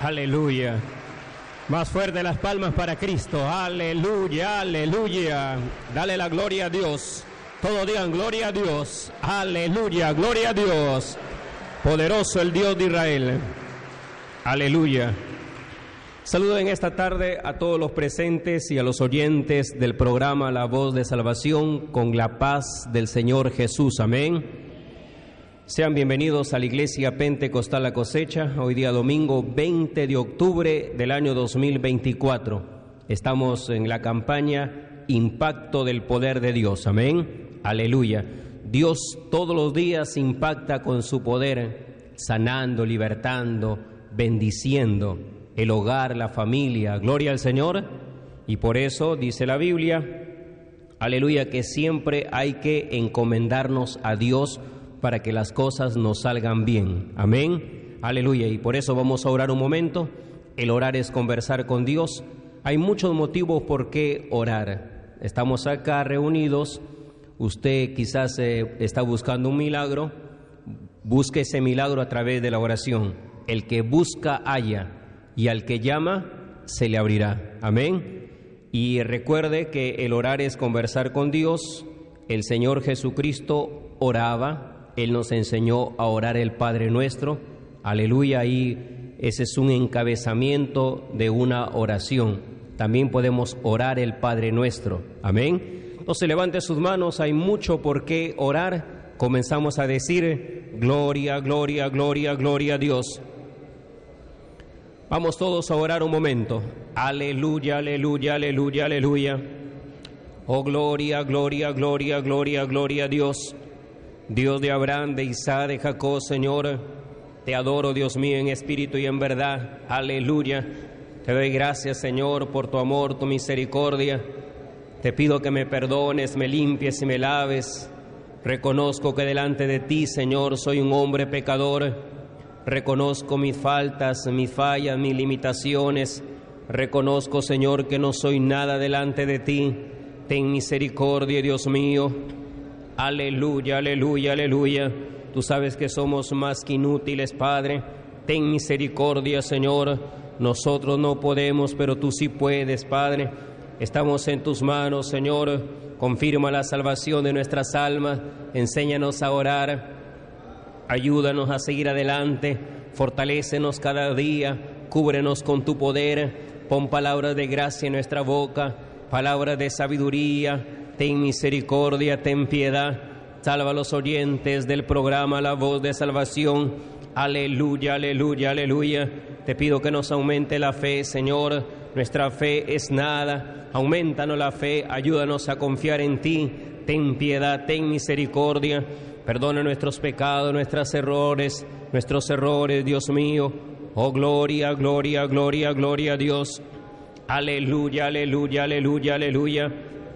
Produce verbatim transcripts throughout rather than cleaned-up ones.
Aleluya. Más fuerte las palmas para Cristo. Aleluya, aleluya. Dale la gloria a Dios. Todos digan gloria a Dios. Aleluya, gloria a Dios. Poderoso el Dios de Israel. Aleluya. Saludo en esta tarde a todos los presentes y a los oyentes del programa La Voz de Salvación con la paz del Señor Jesús. Amén. Sean bienvenidos a la Iglesia Pentecostal La Cosecha, hoy día domingo veinte de octubre del año dos mil veinticuatro. Estamos en la campaña Impacto del Poder de Dios, amén, aleluya. Dios todos los días impacta con su poder, sanando, libertando, bendiciendo el hogar, la familia, gloria al Señor. Y por eso dice la Biblia, aleluya, que siempre hay que encomendarnos a Dios para que las cosas nos salgan bien, amén, aleluya. Y por eso vamos a orar un momento. El orar es conversar con Dios. Hay muchos motivos por qué orar. Estamos acá reunidos. Usted quizás eh, está buscando un milagro. Busque ese milagro a través de la oración. El que busca halla, y al que llama se le abrirá, amén. Y recuerde que el orar es conversar con Dios. El Señor Jesucristo oraba. Él nos enseñó a orar el Padre Nuestro, aleluya, y ese es un encabezamiento de una oración. También podemos orar el Padre Nuestro, amén. Entonces levante sus manos, hay mucho por qué orar. Comenzamos a decir, gloria, gloria, gloria, gloria a Dios. Vamos todos a orar un momento, aleluya, aleluya, aleluya, aleluya. Oh gloria, gloria, gloria, gloria, gloria a Dios. Dios de Abraham, de Isaac, de Jacob, Señor, te adoro, Dios mío, en espíritu y en verdad, aleluya. Te doy gracias, Señor, por tu amor, tu misericordia. Te pido que me perdones, me limpies y me laves. Reconozco que delante de ti, Señor, soy un hombre pecador. Reconozco mis faltas, mis fallas, mis limitaciones. Reconozco, Señor, que no soy nada delante de ti. Ten misericordia, Dios mío. Aleluya, aleluya, aleluya. Tú sabes que somos más que inútiles, Padre. Ten misericordia, Señor. Nosotros no podemos, pero tú sí puedes, Padre. Estamos en tus manos, Señor. Confirma la salvación de nuestras almas. Enséñanos a orar. Ayúdanos a seguir adelante. Fortalécenos cada día. Cúbrenos con tu poder. Pon palabras de gracia en nuestra boca. Palabras de sabiduría. Ten misericordia, ten piedad. Salva a los oyentes del programa La Voz de Salvación. Aleluya, aleluya, aleluya. Te pido que nos aumente la fe, Señor. Nuestra fe es nada. Aumentanos la fe, ayúdanos a confiar en ti. Ten piedad, ten misericordia. Perdona nuestros pecados, nuestros errores, nuestros errores, Dios mío. Oh, gloria, gloria, gloria, gloria a Dios. Aleluya, aleluya, aleluya, aleluya.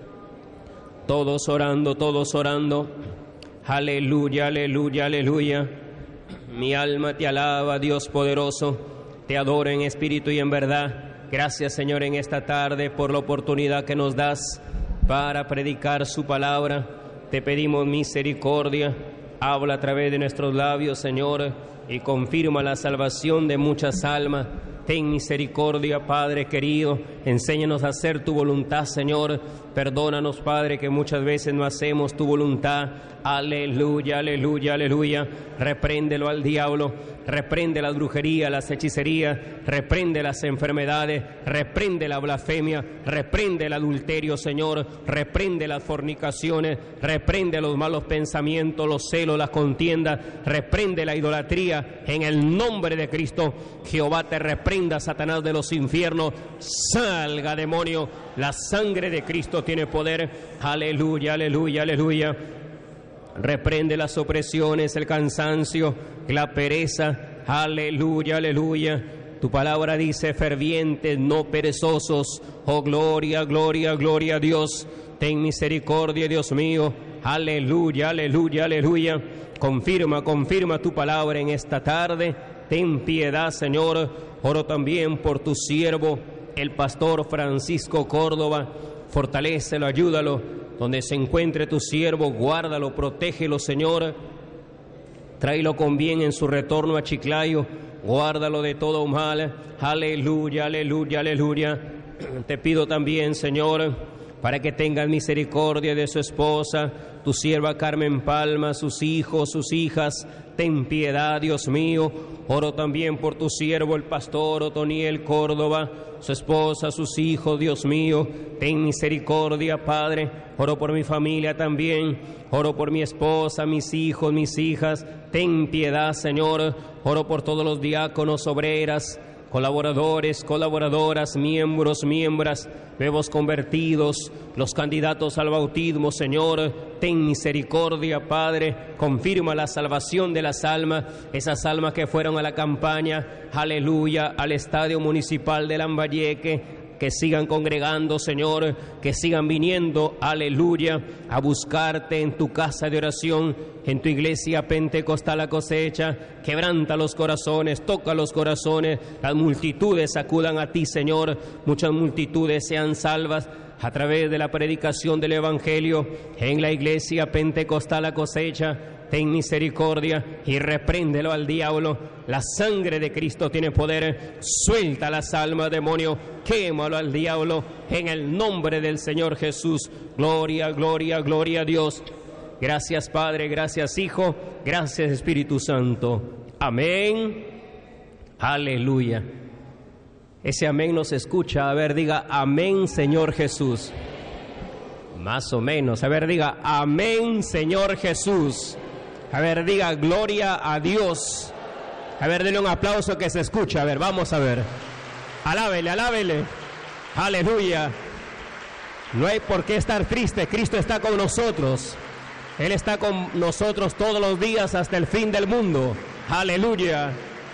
Todos orando, todos orando. Aleluya, aleluya, aleluya. Mi alma te alaba, Dios poderoso. Te adoro en espíritu y en verdad. Gracias, Señor, en esta tarde por la oportunidad que nos das para predicar su palabra. Te pedimos misericordia. Habla a través de nuestros labios, Señor, y confirma la salvación de muchas almas. Ten misericordia, Padre querido. Enséñanos a hacer tu voluntad, Señor. Perdónanos, Padre, que muchas veces no hacemos tu voluntad. Aleluya, aleluya, aleluya. Repréndelo al diablo. Reprende la brujería, las hechicerías. Reprende las enfermedades. Reprende la blasfemia. Reprende el adulterio, Señor. Reprende las fornicaciones. Reprende los malos pensamientos, los celos, las contiendas. Reprende la idolatría. En el nombre de Cristo, Jehová te reprende. Satanás de los infiernos, salga, demonio. La sangre de Cristo tiene poder. Aleluya, aleluya, aleluya. Reprende las opresiones, el cansancio, la pereza. Aleluya, aleluya. Tu palabra dice fervientes, no perezosos. Oh, gloria, gloria, gloria a Dios. Ten misericordia, Dios mío. Aleluya, aleluya, aleluya. Confirma, confirma tu palabra en esta tarde. Ten piedad, Señor. Oro también por tu siervo, el pastor Francisco Córdoba. Fortalécelo, ayúdalo. Donde se encuentre tu siervo, guárdalo, protégelo, Señor. Tráelo con bien en su retorno a Chiclayo. guárdalo de todo mal. Aleluya, aleluya, aleluya. Te pido también, Señor, para que tengas misericordia de su esposa, tu sierva Carmen Palma, sus hijos, sus hijas. Ten piedad, Dios mío. Oro también por tu siervo, el pastor Otoniel Córdoba, su esposa, sus hijos, Dios mío. Ten misericordia, Padre. Oro por mi familia también. Oro por mi esposa, mis hijos, mis hijas. Ten piedad, Señor. Oro por todos los diáconos, obreras, colaboradores, colaboradoras, miembros, miembros, nuevos convertidos, los candidatos al bautismo, Señor. Ten misericordia, Padre. Confirma la salvación de las almas, esas almas que fueron a la campaña, aleluya, al estadio municipal de Lambayeque. Que sigan congregando, Señor, que sigan viniendo, aleluya, a buscarte en tu casa de oración, en tu iglesia pentecostal La Cosecha. Quebranta los corazones, toca los corazones, las multitudes acudan a ti, Señor, muchas multitudes sean salvas a través de la predicación del Evangelio en la iglesia pentecostal La Cosecha. Ten misericordia y repréndelo al diablo. La sangre de Cristo tiene poder. Suelta las almas, demonio. Quémalo al diablo en el nombre del Señor Jesús. Gloria, gloria, gloria a Dios. Gracias, Padre. Gracias, Hijo. Gracias, Espíritu Santo. Amén. Aleluya. Ese amén nos escucha. A ver, diga amén, Señor Jesús. Más o menos. A ver, diga amén, Señor Jesús. A ver, diga gloria a Dios. A ver, denle un aplauso que se escucha. A ver, vamos a ver. Alábele, alábele. Aleluya. No hay por qué estar triste. Cristo está con nosotros. Él está con nosotros todos los días hasta el fin del mundo. Aleluya.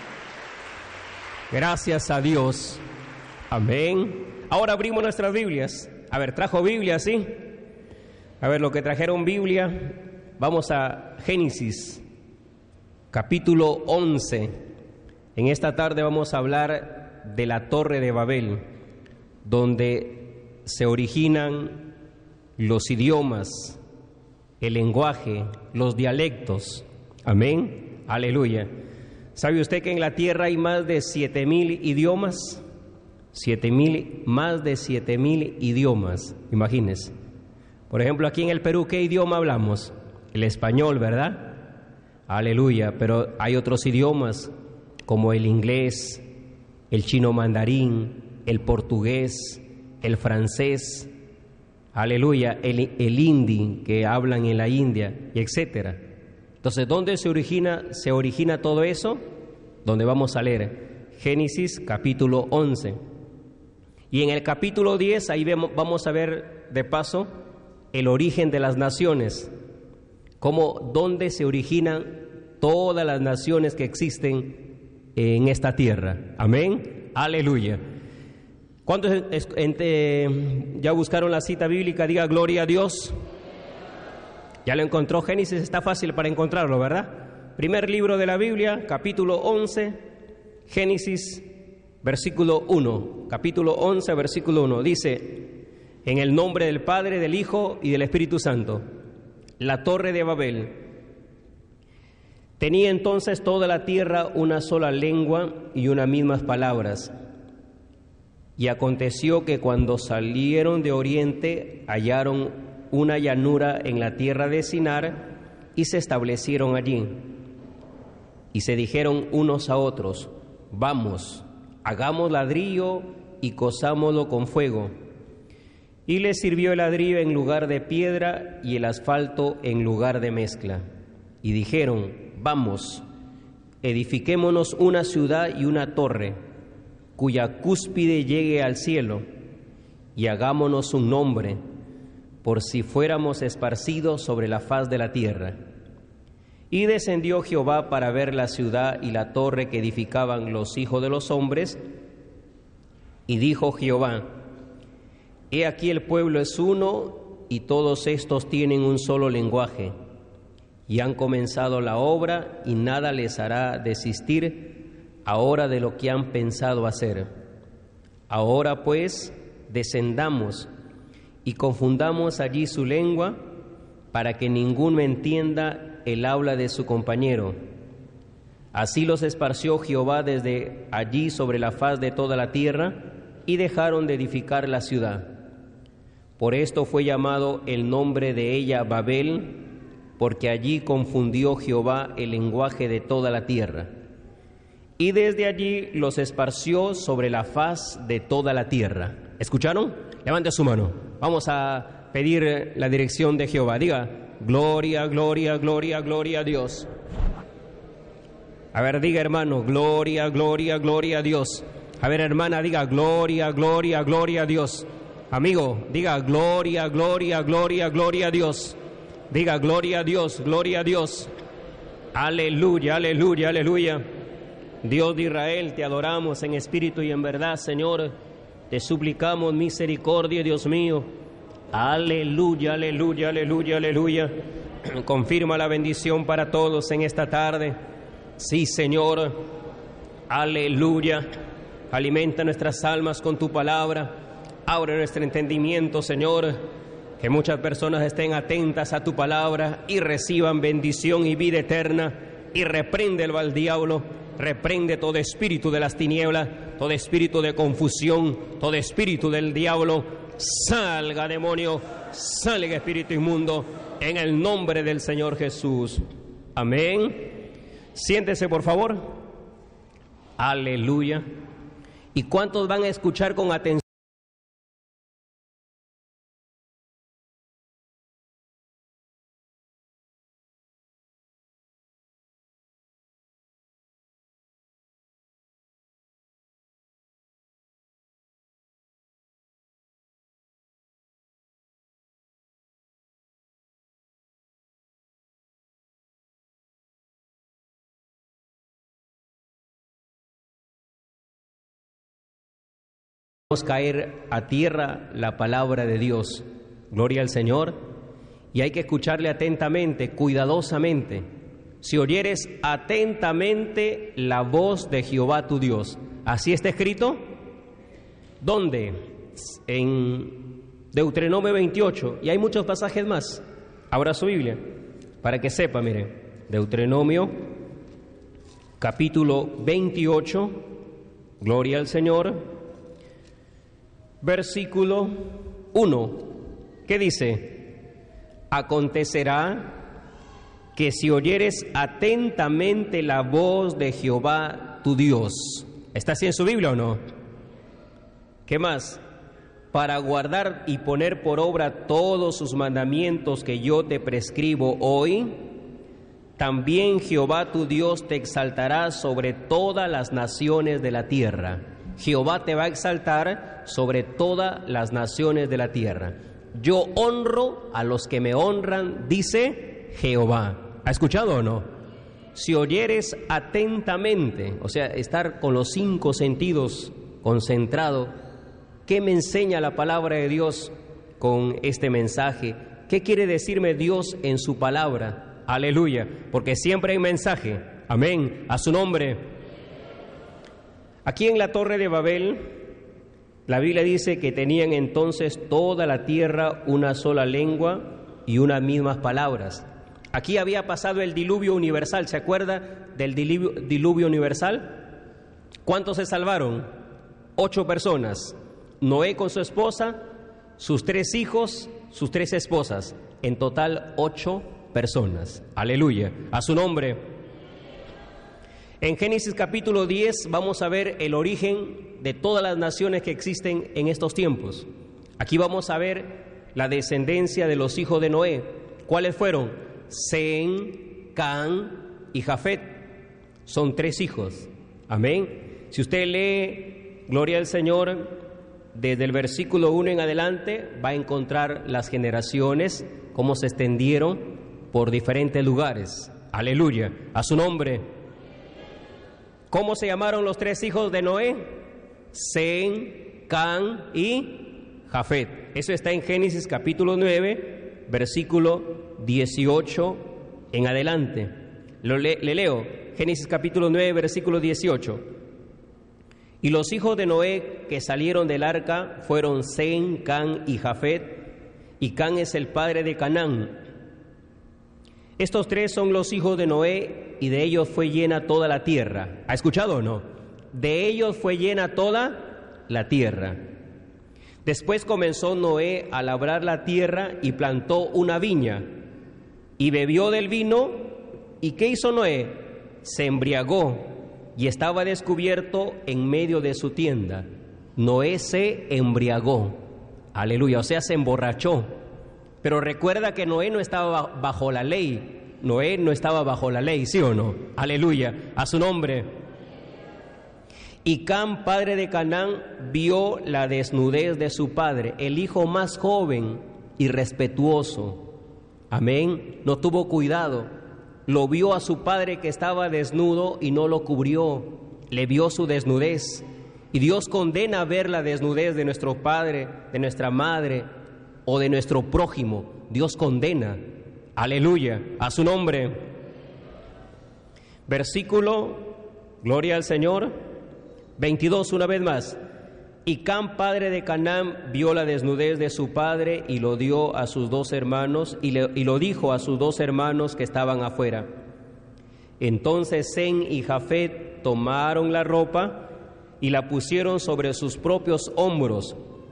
Gracias a Dios. Amén. Ahora abrimos nuestras Biblias. A ver, ¿trajo Biblia, sí? A ver, lo que trajeron Biblia. Vamos a Génesis, capítulo once. En esta tarde vamos a hablar de la Torre de Babel, donde se originan los idiomas, el lenguaje, los dialectos. Amén. Aleluya. ¿Sabe usted que en la tierra hay más de siete mil idiomas? Siete mil, más de siete mil idiomas. Imagínese. Por ejemplo, aquí en el Perú, ¿qué idioma hablamos? El español, ¿verdad? Aleluya, pero hay otros idiomas como el inglés, el chino mandarín, el portugués, el francés, aleluya, el, el hindi que hablan en la India, y etcétera. Entonces, ¿dónde se origina, se origina todo eso? Donde vamos a leer Génesis capítulo once. Y en el capítulo diez, ahí vemos, vamos a ver de paso el origen de las naciones. Cómo, dónde se originan todas las naciones que existen en esta tierra. Amén. Aleluya. ¿Cuántos es, ente, ya buscaron la cita bíblica? Diga gloria a Dios. Ya lo encontró. Génesis está fácil para encontrarlo, ¿verdad? Primer libro de la Biblia, capítulo once, Génesis, versículo uno. Capítulo once, versículo uno. Dice: en el nombre del Padre, del Hijo y del Espíritu Santo. La Torre de Babel. Tenía entonces toda la tierra una sola lengua y unas mismas palabras. Y aconteció que cuando salieron de oriente hallaron una llanura en la tierra de Sinar y se establecieron allí. Y se dijeron unos a otros: vamos, hagamos ladrillo y cosámoslo con fuego. Y les sirvió el ladrillo en lugar de piedra y el asfalto en lugar de mezcla. Y dijeron: vamos, edifiquémonos una ciudad y una torre, cuya cúspide llegue al cielo, y hagámonos un nombre, por si fuéramos esparcidos sobre la faz de la tierra. Y descendió Jehová para ver la ciudad y la torre que edificaban los hijos de los hombres. Y dijo Jehová: he aquí el pueblo es uno, y todos estos tienen un solo lenguaje, y han comenzado la obra, y nada les hará desistir ahora de lo que han pensado hacer. Ahora pues, descendamos, y confundamos allí su lengua, para que ninguno entienda el habla de su compañero. Así los esparció Jehová desde allí sobre la faz de toda la tierra, y dejaron de edificar la ciudad. Por esto fue llamado el nombre de ella Babel, porque allí confundió Jehová el lenguaje de toda la tierra. Y desde allí los esparció sobre la faz de toda la tierra. ¿Escucharon? Levante su mano. Vamos a pedir la dirección de Jehová. Diga, gloria, gloria, gloria, gloria a Dios. A ver, diga hermano, gloria, gloria, gloria a Dios. A ver hermana, diga, gloria, gloria, gloria a Dios. Amigo, diga, gloria, gloria, gloria, gloria a Dios. Diga, gloria a Dios, gloria a Dios. Aleluya, aleluya, aleluya. Dios de Israel, te adoramos en espíritu y en verdad, Señor. Te suplicamos misericordia, Dios mío. Aleluya, aleluya, aleluya, aleluya. Confirma la bendición para todos en esta tarde. Sí, Señor. Aleluya. Alimenta nuestras almas con tu palabra. Abre nuestro entendimiento, Señor. Que muchas personas estén atentas a tu palabra y reciban bendición y vida eterna. Y repréndelo al diablo. Reprende todo espíritu de las tinieblas, todo espíritu de confusión, todo espíritu del diablo. Salga, demonio, salga, espíritu inmundo, en el nombre del Señor Jesús. Amén. Siéntese, por favor. Aleluya. ¿Y cuántos van a escuchar con atención? Vamos a caer a tierra la palabra de Dios. Gloria al Señor. Y hay que escucharle atentamente, cuidadosamente. Si oyeres atentamente la voz de Jehová tu Dios. ¿Así está escrito? ¿Dónde? En Deuteronomio veintiocho. Y hay muchos pasajes más. Abra su Biblia para que sepa, mire. Deuteronomio capítulo veintiocho. Gloria al Señor. Versículo uno, ¿qué dice? Acontecerá que si oyeres atentamente la voz de Jehová tu Dios. ¿Está así en su Biblia o no? ¿Qué más? Para guardar y poner por obra todos sus mandamientos que yo te prescribo hoy, también Jehová tu Dios te exaltará sobre todas las naciones de la tierra. Jehová te va a exaltar sobre todas las naciones de la tierra. Yo honro a los que me honran, dice Jehová. ¿Ha escuchado o no? Si oyeres atentamente, o sea, estar con los cinco sentidos concentrado, ¿qué me enseña la palabra de Dios con este mensaje? ¿Qué quiere decirme Dios en su palabra? Aleluya, porque siempre hay mensaje. Amén, a su nombre. Aquí en la Torre de Babel, la Biblia dice que tenían entonces toda la tierra una sola lengua y unas mismas palabras. Aquí había pasado el diluvio universal, ¿se acuerda del diluvio, diluvio universal? ¿Cuántos se salvaron? Ocho personas. Noé con su esposa, sus tres hijos, sus tres esposas. En total, ocho personas. Aleluya. A su nombre. En Génesis capítulo diez vamos a ver el origen de todas las naciones que existen en estos tiempos. Aquí vamos a ver la descendencia de los hijos de Noé. ¿Cuáles fueron? Sem, Can y Jafet. Son tres hijos. Amén. Si usted lee, gloria al Señor, desde el versículo uno en adelante, va a encontrar las generaciones, cómo se extendieron por diferentes lugares. Aleluya. A su nombre. ¿Cómo se llamaron los tres hijos de Noé? Sem, Can y Jafet. Eso está en Génesis capítulo nueve, versículo dieciocho en adelante. Lo le, le leo, Génesis capítulo nueve, versículo dieciocho. Y los hijos de Noé que salieron del arca fueron Sem, Can y Jafet, y Can es el padre de Canaán. Estos tres son los hijos de Noé, y de ellos fue llena toda la tierra. ¿Ha escuchado o no? De ellos fue llena toda la tierra. Después comenzó Noé a labrar la tierra y plantó una viña, y bebió del vino. ¿Y qué hizo Noé? Se embriagó, y estaba descubierto en medio de su tienda. Noé se embriagó. Aleluya, o sea, se emborrachó. Pero recuerda que Noé no estaba bajo la ley. Noé no estaba bajo la ley, ¿sí o no? Aleluya, a su nombre. Y Cam, padre de Canaán, vio la desnudez de su padre, el hijo más joven y respetuoso. Amén. No tuvo cuidado. Lo vio a su padre que estaba desnudo y no lo cubrió. Le vio su desnudez. Y Dios condena ver la desnudez de nuestro padre, de nuestra madre o de nuestro prójimo. Dios condena. Aleluya, a su nombre. Versículo, gloria al Señor, veintidós, una vez más. Y Cam, padre de Canaán, vio la desnudez de su padre y lo dio a sus dos hermanos, y, le, y lo dijo a sus dos hermanos que estaban afuera. Entonces Sem y Jafet tomaron la ropa y la pusieron sobre sus propios hombros,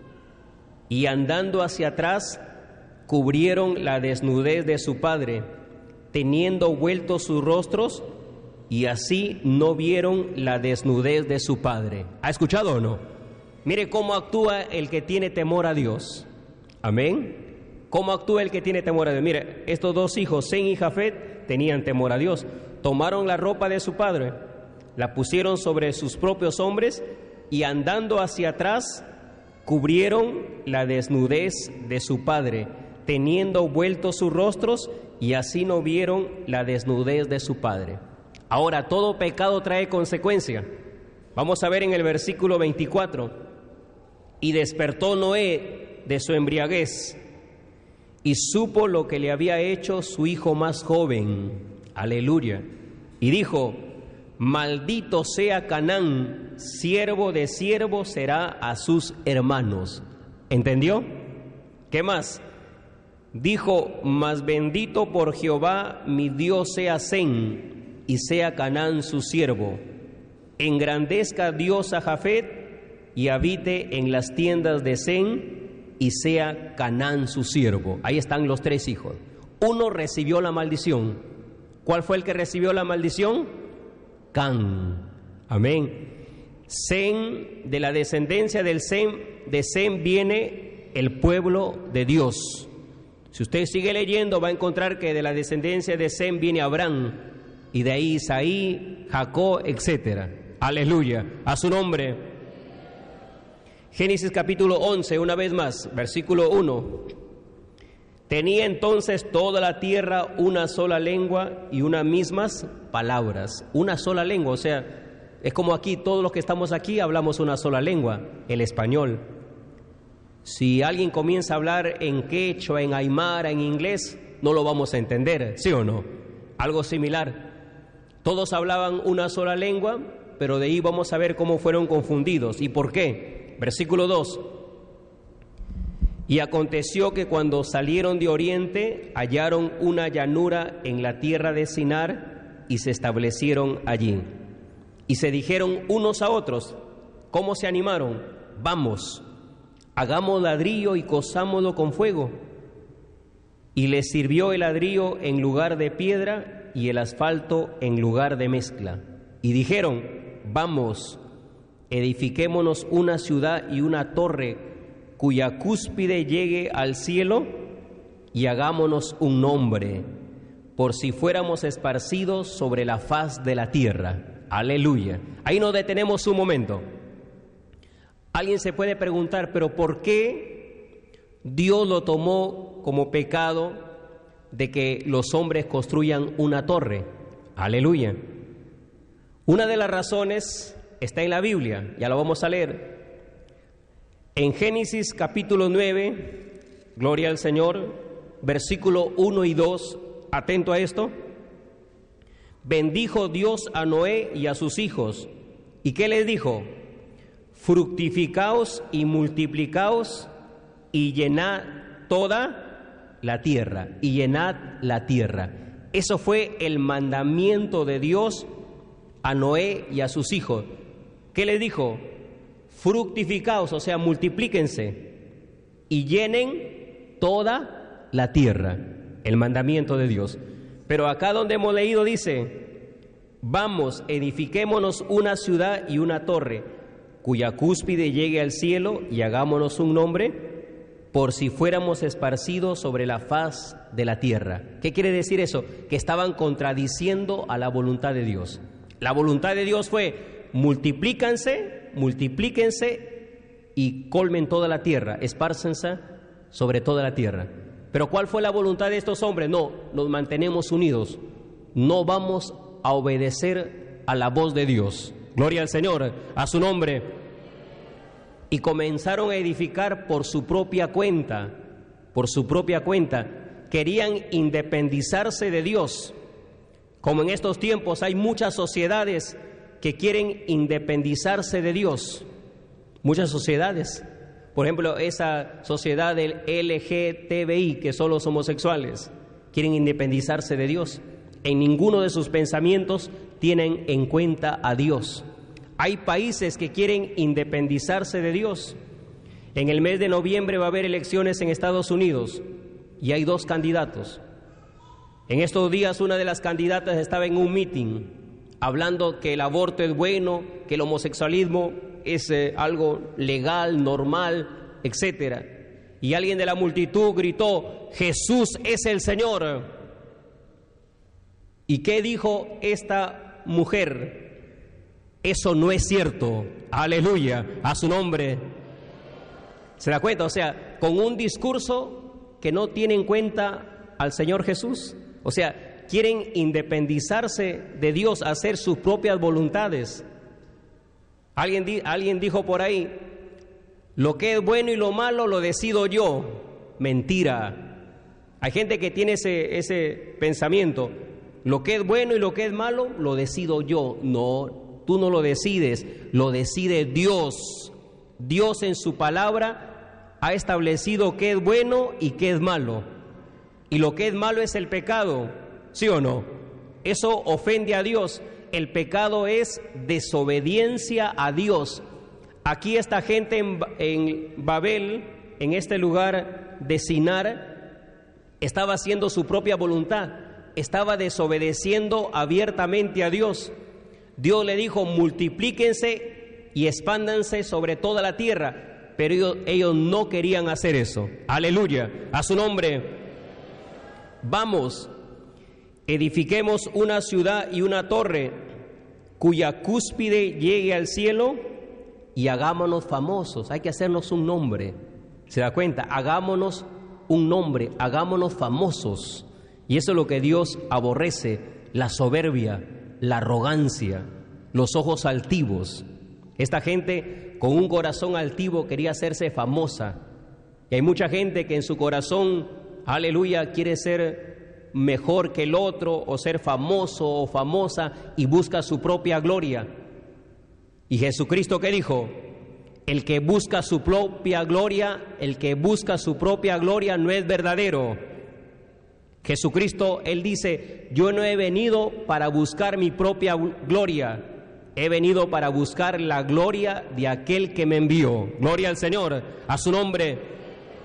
y andando hacia atrás, cubrieron la desnudez de su padre, teniendo vueltos sus rostros, y así no vieron la desnudez de su padre. ¿Ha escuchado o no? Mire cómo actúa el que tiene temor a Dios. Amén. ¿Cómo actúa el que tiene temor a Dios? Mire, estos dos hijos, Sem y Jafet, tenían temor a Dios. Tomaron la ropa de su padre, la pusieron sobre sus propios hombros, y andando hacia atrás, cubrieron la desnudez de su padre, teniendo vueltos sus rostros, y así no vieron la desnudez de su padre. Ahora, todo pecado trae consecuencia. Vamos a ver en el versículo veinticuatro. Y despertó Noé de su embriaguez, y supo lo que le había hecho su hijo más joven. Aleluya. Y dijo: maldito sea Canaán, siervo de siervo será a sus hermanos. ¿Entendió? ¿Qué más? Dijo: mas bendito por Jehová mi Dios sea Sem, y sea Canaán su siervo. Engrandezca Dios a Jafet, y habite en las tiendas de Sem, y sea Canaán su siervo. Ahí están los tres hijos. Uno recibió la maldición. ¿Cuál fue el que recibió la maldición? Cam. Amén. Sem, de la descendencia del Sem, de Sem viene el pueblo de Dios. Si usted sigue leyendo, va a encontrar que de la descendencia de Sem viene Abraham, y de ahí Isaí, Jacob, etcétera. Aleluya, a su nombre. Génesis capítulo once, una vez más, versículo uno. Tenía entonces toda la tierra una sola lengua y unas mismas palabras. Una sola lengua, o sea, es como aquí, todos los que estamos aquí hablamos una sola lengua, el español. Si alguien comienza a hablar en quechua, en aymara, en inglés, no lo vamos a entender, ¿sí o no? Algo similar. Todos hablaban una sola lengua, pero de ahí vamos a ver cómo fueron confundidos. ¿Y por qué? Versículo dos. Y aconteció que cuando salieron de oriente, hallaron una llanura en la tierra de Sinar, y se establecieron allí. Y se dijeron unos a otros, ¿cómo se animaron? Vamos, hagamos ladrillo y cozámoslo con fuego. Y les sirvió el ladrillo en lugar de piedra y el asfalto en lugar de mezcla. Y dijeron, vamos, edifiquémonos una ciudad y una torre cuya cúspide llegue al cielo, y hagámonos un nombre, por si fuéramos esparcidos sobre la faz de la tierra. Aleluya. Ahí nos detenemos un momento. Alguien se puede preguntar, pero ¿por qué Dios lo tomó como pecado de que los hombres construyan una torre? Aleluya. Una de las razones está en la Biblia, ya lo vamos a leer. En Génesis capítulo nueve, gloria al Señor, versículo uno y dos, atento a esto. Bendijo Dios a Noé y a sus hijos. ¿Y qué les dijo? Fructificaos y multiplicaos y llenad toda la tierra, y llenad la tierra. Eso fue el mandamiento de Dios a Noé y a sus hijos. ¿Qué les dijo? Fructificaos, o sea, multiplíquense y llenen toda la tierra. El mandamiento de Dios. Pero acá donde hemos leído dice: vamos, edifiquémonos una ciudad y una torre, cuya cúspide llegue al cielo, y hagámonos un nombre, por si fuéramos esparcidos sobre la faz de la tierra. ¿Qué quiere decir eso? Que estaban contradiciendo a la voluntad de Dios. La voluntad de Dios fue: multiplícanse, multiplíquense y colmen toda la tierra, espárcense sobre toda la tierra. Pero ¿cuál fue la voluntad de estos hombres? No, nos mantenemos unidos, no vamos a obedecer a la voz de Dios. Gloria al Señor, a su nombre. Y comenzaron a edificar por su propia cuenta, por su propia cuenta. Querían independizarse de Dios. Como en estos tiempos hay muchas sociedades que quieren independizarse de Dios. Muchas sociedades. Por ejemplo, esa sociedad del L G T B I, que son los homosexuales, quieren independizarse de Dios. En ninguno de sus pensamientos tienen en cuenta a Dios. Hay países que quieren independizarse de Dios. En el mes de noviembre va a haber elecciones en Estados Unidos y hay dos candidatos. En estos días una de las candidatas estaba en un meeting hablando que el aborto es bueno, que el homosexualismo es eh, algo legal, normal, etcétera. Y alguien de la multitud gritó: Jesús es el Señor. ¿Y qué dijo esta mujer? Eso no es cierto. Aleluya, a su nombre. ¿Se da cuenta? O sea, con un discurso que no tiene en cuenta al Señor Jesús. O sea, quieren independizarse de Dios, hacer sus propias voluntades. Alguien, di, alguien dijo por ahí: lo que es bueno y lo malo lo decido yo. Mentira. Hay gente que tiene ese, ese pensamiento: lo que es bueno y lo que es malo lo decido yo. No, tú no lo decides, lo decide Dios. Dios en su palabra ha establecido qué es bueno y qué es malo. Y lo que es malo es el pecado, ¿sí o no? Eso ofende a Dios. El pecado es desobediencia a Dios. Aquí esta gente en, en Babel, en este lugar de Sinar, estaba haciendo su propia voluntad, estaba desobedeciendo abiertamente a Dios. Dios le dijo: multiplíquense y expándanse sobre toda la tierra, pero ellos, ellos no querían hacer eso. Aleluya, a su nombre. Vamos, edifiquemos una ciudad y una torre, cuya cúspide llegue al cielo, y hagámonos famosos. Hay que hacernos un nombre. ¿Se da cuenta? Hagámonos un nombre, hagámonos famosos. Y eso es lo que Dios aborrece: la soberbia, la arrogancia, los ojos altivos. Esta gente con un corazón altivo quería hacerse famosa. Y hay mucha gente que en su corazón, aleluya, quiere ser mejor que el otro, o ser famoso o famosa, y busca su propia gloria. Y Jesucristo, ¿qué dijo? El que busca su propia gloria, el que busca su propia gloria no es verdadero. Jesucristo, Él dice: yo no he venido para buscar mi propia gloria, he venido para buscar la gloria de aquel que me envió. Gloria al Señor, a su nombre.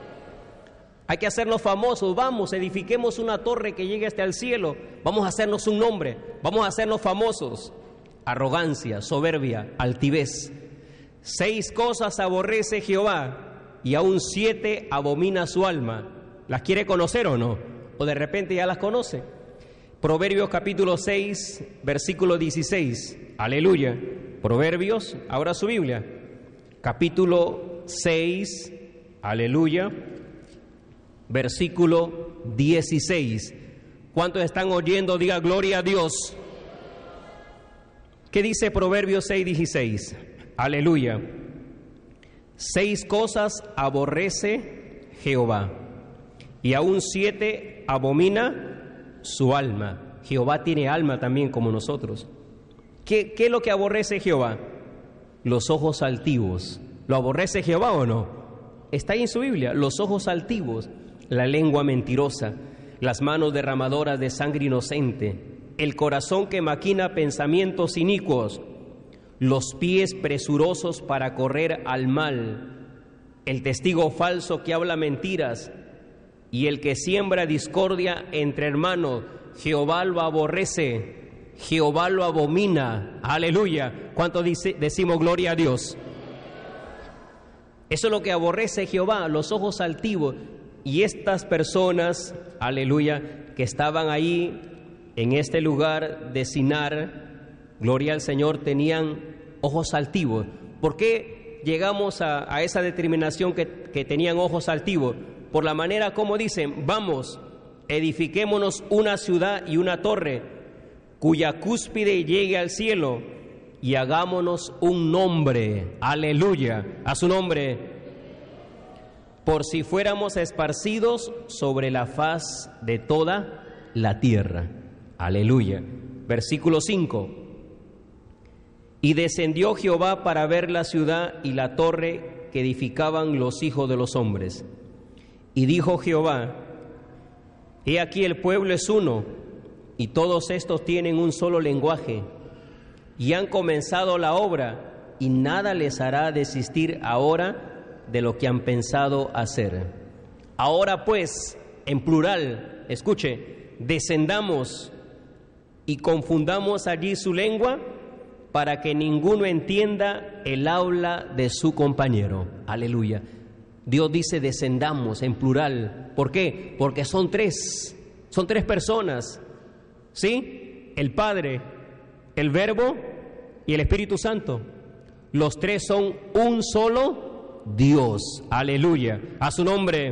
Hay que hacernos famosos. Vamos, edifiquemos una torre que llegue hasta el cielo. Vamos a hacernos un nombre, vamos a hacernos famosos. Arrogancia, soberbia, altivez. Seis cosas aborrece Jehová, y aún siete abomina su alma. ¿Las quiere conocer o no? ¿O de repente ya las conoce? Proverbios capítulo seis, versículo dieciséis. Aleluya. Proverbios, ahora su Biblia. Capítulo seis, aleluya. Versículo dieciséis. ¿Cuántos están oyendo? Diga gloria a Dios. ¿Qué dice Proverbios seis, dieciséis? Aleluya. Seis cosas aborrece Jehová, y aún siete abomina su alma. Jehová tiene alma también como nosotros. ¿Qué, qué es lo que aborrece Jehová? Los ojos altivos. ¿Lo aborrece Jehová o no? Está ahí en su Biblia. Los ojos altivos, la lengua mentirosa, las manos derramadoras de sangre inocente, el corazón que maquina pensamientos inicuos, los pies presurosos para correr al mal, el testigo falso que habla mentiras y el que siembra discordia entre hermanos. Jehová lo aborrece, Jehová lo abomina. Aleluya. ¿Cuánto dice, decimos gloria a Dios? Eso es lo que aborrece Jehová, los ojos altivos. Y estas personas, aleluya, que estaban ahí en este lugar de Sinar, gloria al Señor, tenían ojos altivos. ¿Por qué llegamos a, a esa determinación que, que tenían ojos altivos? Por la manera como dicen: vamos, edifiquémonos una ciudad y una torre, cuya cúspide llegue al cielo, y hagámonos un nombre, aleluya, a su nombre, por si fuéramos esparcidos sobre la faz de toda la tierra, aleluya. Versículo cinco: y descendió Jehová para ver la ciudad y la torre que edificaban los hijos de los hombres. Y dijo Jehová: he aquí el pueblo es uno, y todos estos tienen un solo lenguaje, y han comenzado la obra, y nada les hará desistir ahora de lo que han pensado hacer. Ahora pues, en plural, escuche, descendamos y confundamos allí su lengua, para que ninguno entienda el habla de su compañero. Aleluya. Dios dice descendamos en plural. ¿Por qué? Porque son tres, son tres personas, ¿sí? El Padre, el Verbo y el Espíritu Santo. Los tres son un solo Dios. Aleluya. A su nombre.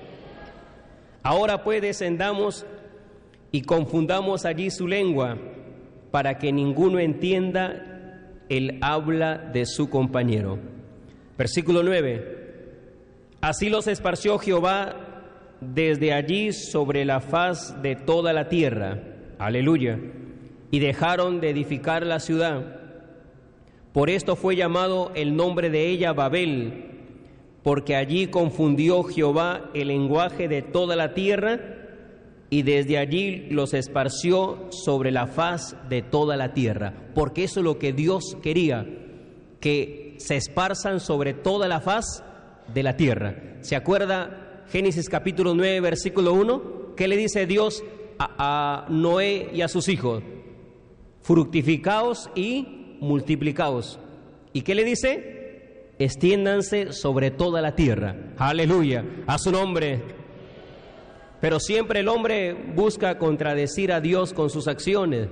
Ahora pues descendamos y confundamos allí su lengua, para que ninguno entienda el habla de su compañero. Versículo nueve. Así los esparció Jehová desde allí sobre la faz de toda la tierra. Aleluya. Y dejaron de edificar la ciudad. Por esto fue llamado el nombre de ella Babel, porque allí confundió Jehová el lenguaje de toda la tierra, y desde allí los esparció sobre la faz de toda la tierra. Porque eso es lo que Dios quería, que se esparzan sobre toda la faz de la tierra. ¿Se acuerda Génesis capítulo nueve, versículo uno? ¿Qué le dice Dios a, a Noé y a sus hijos? Fructificaos y multiplicaos. ¿Y qué le dice? Extiéndanse sobre toda la tierra. Aleluya, a su nombre. Pero siempre el hombre busca contradecir a Dios con sus acciones.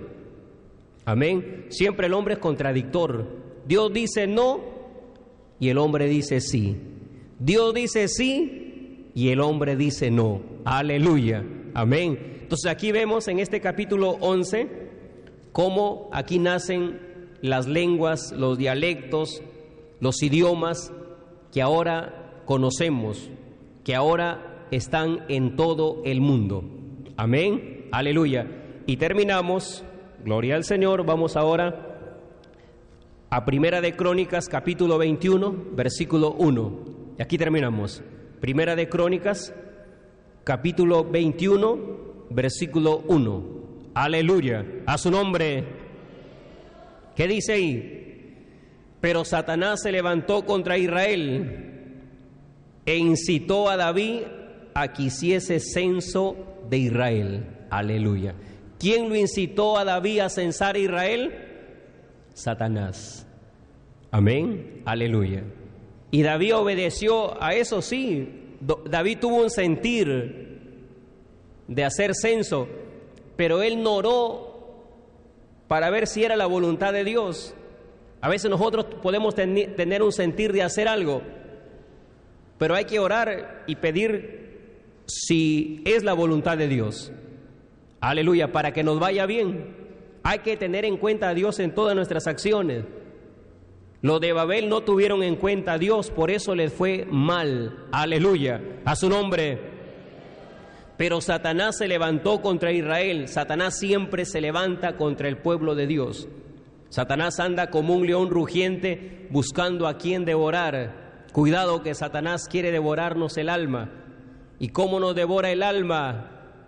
Amén. Siempre el hombre es contradictor. Dios dice no y el hombre dice sí. Dios dice sí y el hombre dice no. Aleluya. Amén. Entonces aquí vemos en este capítulo once cómo aquí nacen las lenguas, los dialectos, los idiomas que ahora conocemos, que ahora están en todo el mundo. Amén, aleluya. Y terminamos, gloria al Señor. Vamos ahora a Primera de Crónicas, capítulo veintiuno, versículo uno. Y aquí terminamos. Primera de Crónicas, capítulo veintiuno, versículo uno. Aleluya, a su nombre. ¿Qué dice ahí? Pero Satanás se levantó contra Israel e incitó a David a que hiciese censo de Israel. Aleluya. ¿Quién lo incitó a David a censar a Israel? Satanás. Amén. Aleluya. Y David obedeció a eso, sí. David tuvo un sentir de hacer censo, pero él no oró para ver si era la voluntad de Dios. A veces nosotros podemos ten- tener un sentir de hacer algo, pero hay que orar y pedir si es la voluntad de Dios. Aleluya, para que nos vaya bien. Hay que tener en cuenta a Dios en todas nuestras acciones. Los de Babel no tuvieron en cuenta a Dios, por eso les fue mal. Aleluya, a su nombre. Pero Satanás se levantó contra Israel. Satanás siempre se levanta contra el pueblo de Dios. Satanás anda como un león rugiente buscando a quien devorar. Cuidado que Satanás quiere devorarnos el alma. ¿Y cómo nos devora el alma?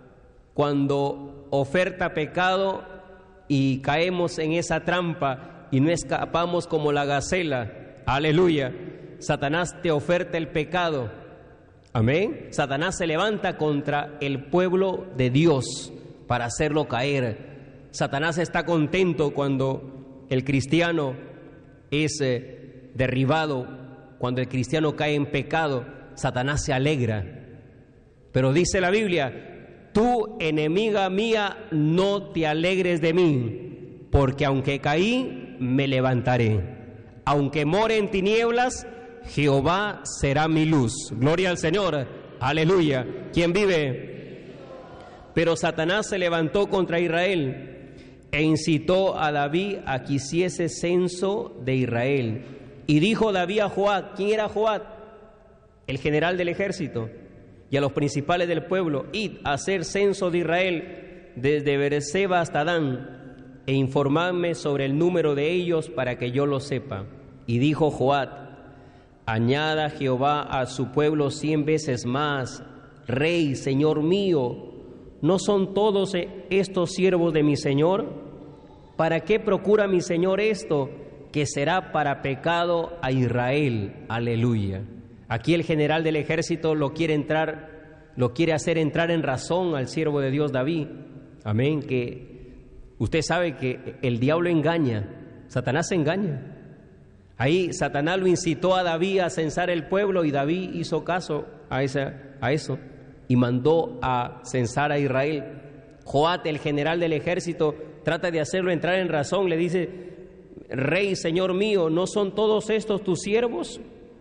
cuando oferta pecado y caemos en esa trampa y no escapamos como la gacela. Aleluya. Satanás te oferta el pecado. Amén. Satanás se levanta contra el pueblo de Dios para hacerlo caer. Satanás está contento cuando el cristiano es eh, derribado, cuando el cristiano cae en pecado. Satanás se alegra. Pero dice la Biblia: tú, enemiga mía, no te alegres de mí, porque aunque caí, me levantaré. Aunque more en tinieblas, Jehová será mi luz. Gloria al Señor. Aleluya. ¿Quién vive? Pero Satanás se levantó contra Israel e incitó a David a que hiciese censo de Israel. Y dijo David a Joab. ¿Quién era Joab? El general del ejército. Y a los principales del pueblo: id a hacer censo de Israel desde Beerseba hasta Dan, e informadme sobre el número de ellos para que yo lo sepa. Y dijo Joab: añada Jehová a su pueblo cien veces más. Rey, señor mío, ¿no son todos estos siervos de mi señor? ¿Para qué procura mi señor esto, que será para pecado a Israel? Aleluya. Aquí el general del ejército lo quiere entrar, lo quiere hacer entrar en razón al siervo de Dios David. Amén. Que usted sabe que el diablo engaña, Satanás se engaña. Ahí Satanás lo incitó a David a censar el pueblo, y David hizo caso a, esa, a eso y mandó a censar a Israel. Joab, el general del ejército, trata de hacerlo entrar en razón. Le dice: Rey, señor mío, ¿no son todos estos tus siervos?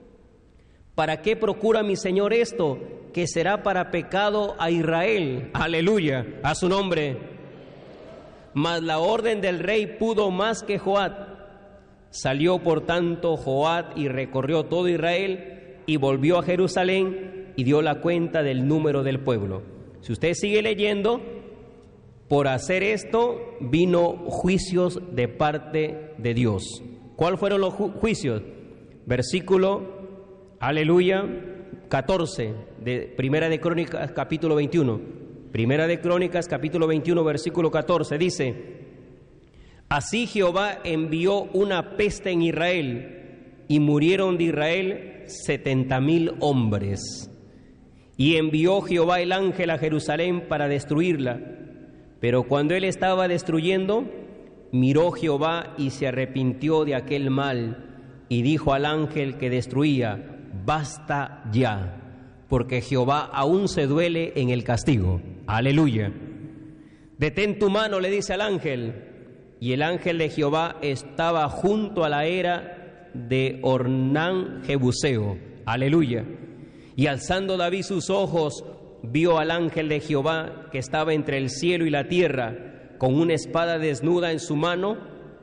¿Para qué procura mi señor esto, que será para pecado a Israel? Aleluya, a su nombre. Mas la orden del rey pudo más que Joab. Salió por tanto Joab y recorrió todo Israel y volvió a Jerusalén y dio la cuenta del número del pueblo. Si usted sigue leyendo, por hacer esto vino juicios de parte de Dios. ¿Cuáles fueron los ju- juicios? Versículo, aleluya, catorce de Primera de Crónicas, capítulo veintiuno. Primera de Crónicas, capítulo veintiuno, versículo catorce, dice: así Jehová envió una peste en Israel, y murieron de Israel setenta mil hombres. Y envió Jehová el ángel a Jerusalén para destruirla. Pero cuando él estaba destruyendo, miró Jehová y se arrepintió de aquel mal, y dijo al ángel que destruía: basta ya, porque Jehová aún se duele en el castigo. Aleluya. Detén tu mano, le dice al ángel. Y el ángel de Jehová estaba junto a la era de Ornán Jebuseo. Aleluya. Y alzando David sus ojos, vio al ángel de Jehová que estaba entre el cielo y la tierra, con una espada desnuda en su mano,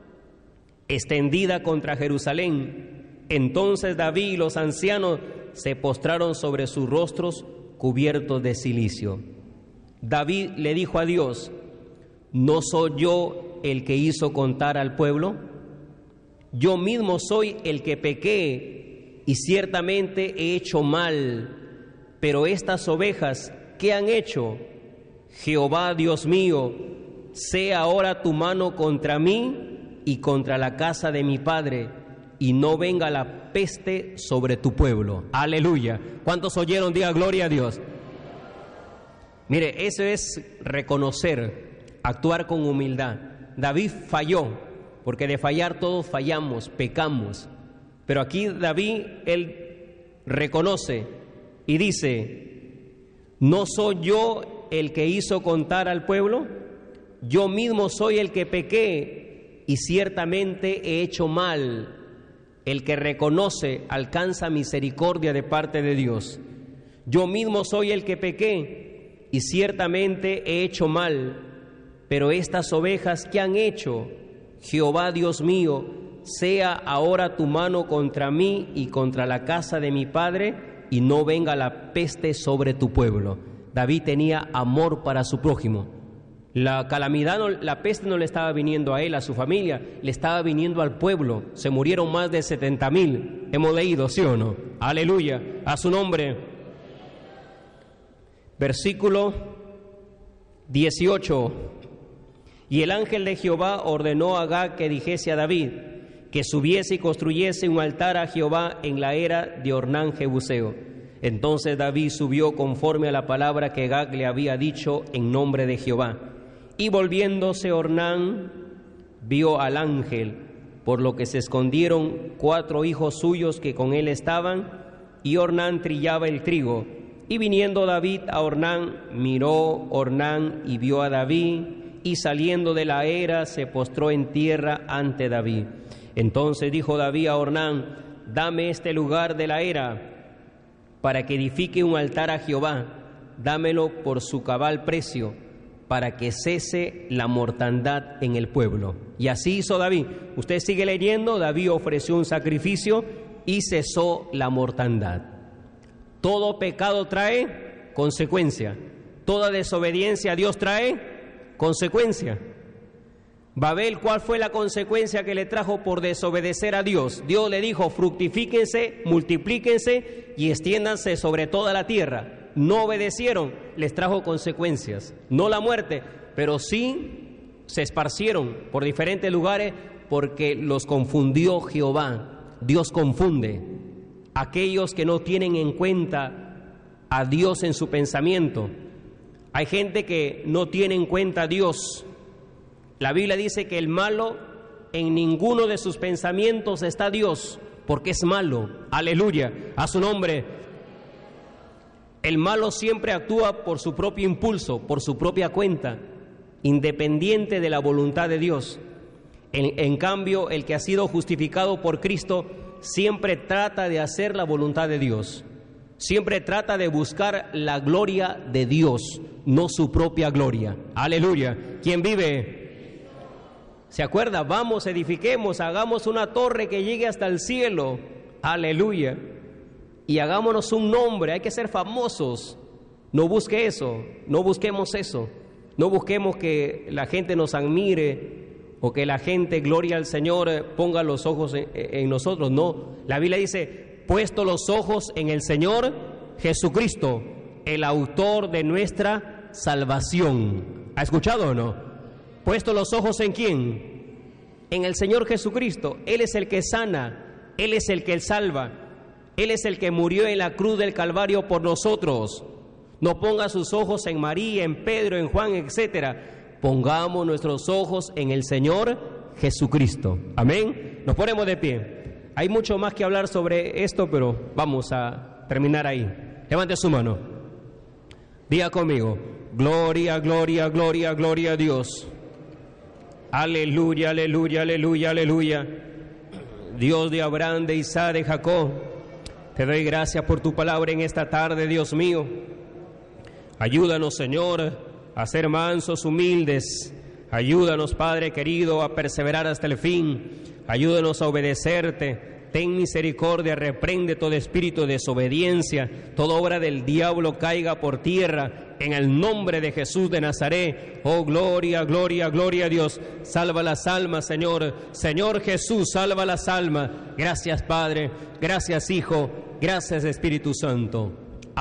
extendida contra Jerusalén. Entonces David y los ancianos se postraron sobre sus rostros cubiertos de cilicio. David le dijo a Dios: ¿no soy yo el que hizo contar al pueblo? Yo mismo soy el que pequé, y ciertamente he hecho mal. Pero estas ovejas, ¿qué han hecho? Jehová, Dios mío, sea ahora tu mano contra mí y contra la casa de mi padre, y no venga la peste sobre tu pueblo. Aleluya. ¿Cuántos oyeron? Diga gloria a Dios. Mire, eso es reconocer, actuar con humildad. David falló, porque de fallar todos fallamos, pecamos. Pero aquí David, él reconoce y dice: ¿no soy yo el que hizo contar al pueblo? Yo mismo soy el que pequé, y ciertamente he hecho mal. El que reconoce alcanza misericordia de parte de Dios. Yo mismo soy el que pequé, y ciertamente he hecho mal. Pero estas ovejas, ¿qué han hecho? Jehová, Dios mío, sea ahora tu mano contra mí y contra la casa de mi padre, y no venga la peste sobre tu pueblo. David tenía amor para su prójimo. La calamidad, no, la peste no le estaba viniendo a él, a su familia, le estaba viniendo al pueblo. Se murieron más de setenta mil. Hemos leído, ¿sí o no? Aleluya, a su nombre. Versículo dieciocho. Y el ángel de Jehová ordenó a Gad que dijese a David que subiese y construyese un altar a Jehová en la era de Ornán Jebuseo. Entonces David subió conforme a la palabra que Gad le había dicho en nombre de Jehová. Y volviéndose Ornán, vio al ángel, por lo que se escondieron cuatro hijos suyos que con él estaban, y Ornán trillaba el trigo. Y viniendo David a Ornán, miró Ornán y vio a David, y saliendo de la era se postró en tierra ante David. Entonces dijo David a Ornán: dame este lugar de la era, para que edifique un altar a Jehová, dámelo por su cabal precio, para que cese la mortandad en el pueblo. Y así hizo David. Usted sigue leyendo, David ofreció un sacrificio y cesó la mortandad. Todo pecado trae consecuencia. Toda desobediencia a Dios trae consecuencia. Babel, ¿cuál fue la consecuencia que le trajo por desobedecer a Dios? Dios le dijo: fructifíquense, multiplíquense y extiéndanse sobre toda la tierra. No obedecieron, les trajo consecuencias. No la muerte, pero sí se esparcieron por diferentes lugares porque los confundió Jehová. Dios confunde aquellos que no tienen en cuenta a Dios en su pensamiento. Hay gente que no tiene en cuenta a Dios. La Biblia dice que el malo, en ninguno de sus pensamientos está Dios, porque es malo. Aleluya, a su nombre. El malo siempre actúa por su propio impulso, por su propia cuenta, independiente de la voluntad de Dios. En, en cambio, el que ha sido justificado por Cristo siempre trata de hacer la voluntad de Dios. Siempre trata de buscar la gloria de Dios, no su propia gloria. Aleluya. ¿Quién vive? ¿Se acuerda? Vamos, edifiquemos, hagamos una torre que llegue hasta el cielo. Aleluya. Y hagámonos un nombre, hay que ser famosos. No busque eso, no busquemos eso. No busquemos que la gente nos admire o que la gente, gloria al Señor, ponga los ojos en, en nosotros. No, la Biblia dice: puesto los ojos en el Señor Jesucristo, el autor de nuestra salvación. ¿Ha escuchado o no? Puesto los ojos en quién? En el Señor Jesucristo. Él es el que sana, Él es el que salva, Él es el que murió en la cruz del Calvario por nosotros. No ponga sus ojos en María, en Pedro, en Juan, etcétera. Pongamos nuestros ojos en el Señor Jesucristo. Amén. Nos ponemos de pie. Hay mucho más que hablar sobre esto, pero vamos a terminar ahí. Levante su mano. Diga conmigo: gloria, gloria, gloria, gloria a Dios. Aleluya, aleluya, aleluya, aleluya. Dios de Abraham, de Isaac, de Jacob, te doy gracias por tu palabra en esta tarde, Dios mío. Ayúdanos, Señor, a ser mansos, humildes. Ayúdanos, Padre querido, a perseverar hasta el fin. Ayúdanos a obedecerte. Ten misericordia, reprende todo espíritu de desobediencia, toda obra del diablo caiga por tierra, en el nombre de Jesús de Nazaret. Oh, gloria, gloria, gloria a Dios. Salva las almas, Señor. Señor Jesús, salva las almas. Gracias, Padre. Gracias, Hijo. Gracias, Espíritu Santo.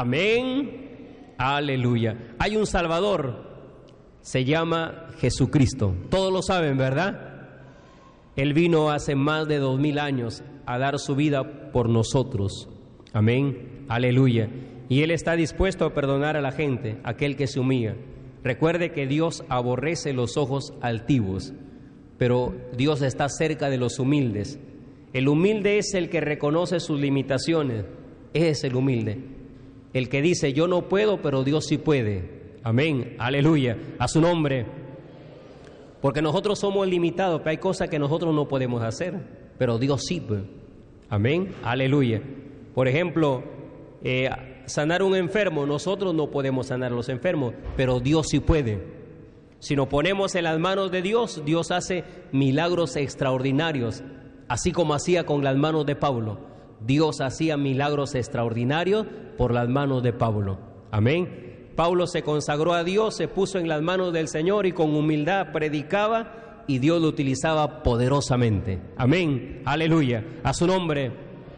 Amén. Aleluya. Hay un Salvador. Se llama Jesucristo. Todos lo saben, ¿verdad? Él vino hace más de dos mil años a dar su vida por nosotros. Amén. Aleluya. Y Él está dispuesto a perdonar a la gente, aquel que se humilla. Recuerde que Dios aborrece los ojos altivos, pero Dios está cerca de los humildes. El humilde es el que reconoce sus limitaciones. Ese es el humilde. El que dice: yo no puedo, pero Dios sí puede. Amén. Aleluya. A su nombre. Porque nosotros somos limitados, pero hay cosas que nosotros no podemos hacer, pero Dios sí. Amén. Aleluya. Por ejemplo, eh, sanar un enfermo, nosotros no podemos sanar a los enfermos, pero Dios sí puede. Si nos ponemos en las manos de Dios, Dios hace milagros extraordinarios, así como hacía con las manos de Pablo. Dios hacía milagros extraordinarios por las manos de Pablo. Amén. Pablo se consagró a Dios, se puso en las manos del Señor y con humildad predicaba y Dios lo utilizaba poderosamente. Amén. Aleluya. A su nombre.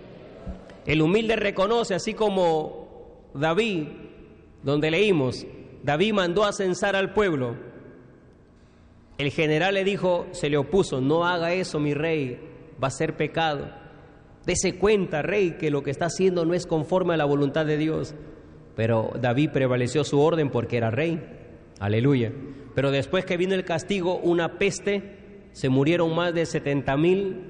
El humilde reconoce, así como David, donde leímos, David mandó a censar al pueblo. El general le dijo, se le opuso, no haga eso, mi rey, va a ser pecado. Dese cuenta, rey, que lo que está haciendo no es conforme a la voluntad de Dios. Pero David prevaleció su orden porque era rey. Aleluya. Pero después que vino el castigo, una peste, se murieron más de setenta mil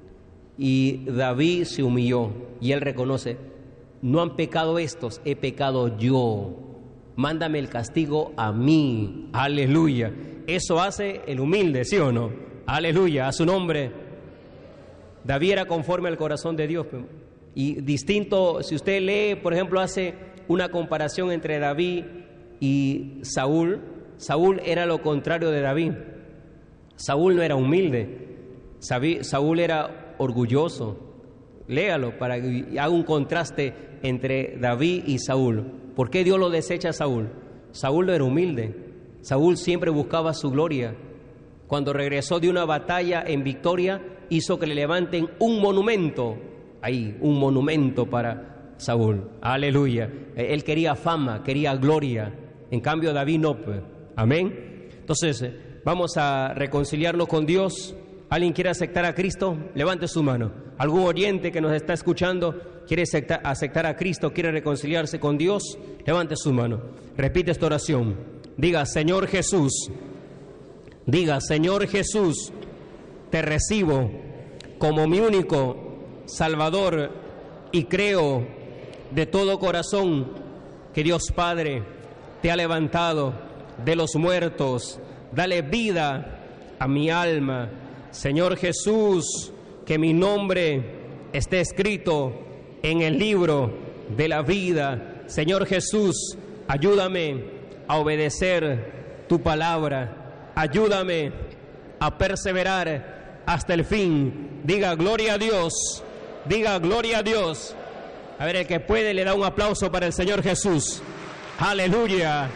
y David se humilló. Y él reconoce, no han pecado estos, he pecado yo. Mándame el castigo a mí. Aleluya. Eso hace el humilde, ¿sí o no? Aleluya, a su nombre. David era conforme al corazón de Dios. Y distinto, si usted lee, por ejemplo, hace una comparación entre David y Saúl. Saúl era lo contrario de David. Saúl no era humilde. Saúl era orgulloso. Léalo para que haga un contraste entre David y Saúl. ¿Por qué Dios lo desecha a Saúl? Saúl no era humilde. Saúl siempre buscaba su gloria. Cuando regresó de una batalla en victoria, hizo que le levanten un monumento. Ahí, un monumento para Saúl. Aleluya. Él quería fama, quería gloria. En cambio, David no. Amén. Entonces, vamos a reconciliarnos con Dios. ¿Alguien quiere aceptar a Cristo? Levante su mano. ¿Algún oyente que nos está escuchando quiere aceptar, aceptar a Cristo, quiere reconciliarse con Dios? Levante su mano. Repite esta oración. Diga, Señor Jesús, diga, Señor Jesús, te recibo como mi único Salvador y creo de todo corazón que Dios Padre te ha levantado de los muertos. Dale vida a mi alma. Señor Jesús, que mi nombre esté escrito en el libro de la vida. Señor Jesús, ayúdame a obedecer tu palabra. Ayúdame a perseverar hasta el fin. Diga gloria a Dios. Diga gloria a Dios. A ver, el que puede le da un aplauso para el Señor Jesús. Aleluya.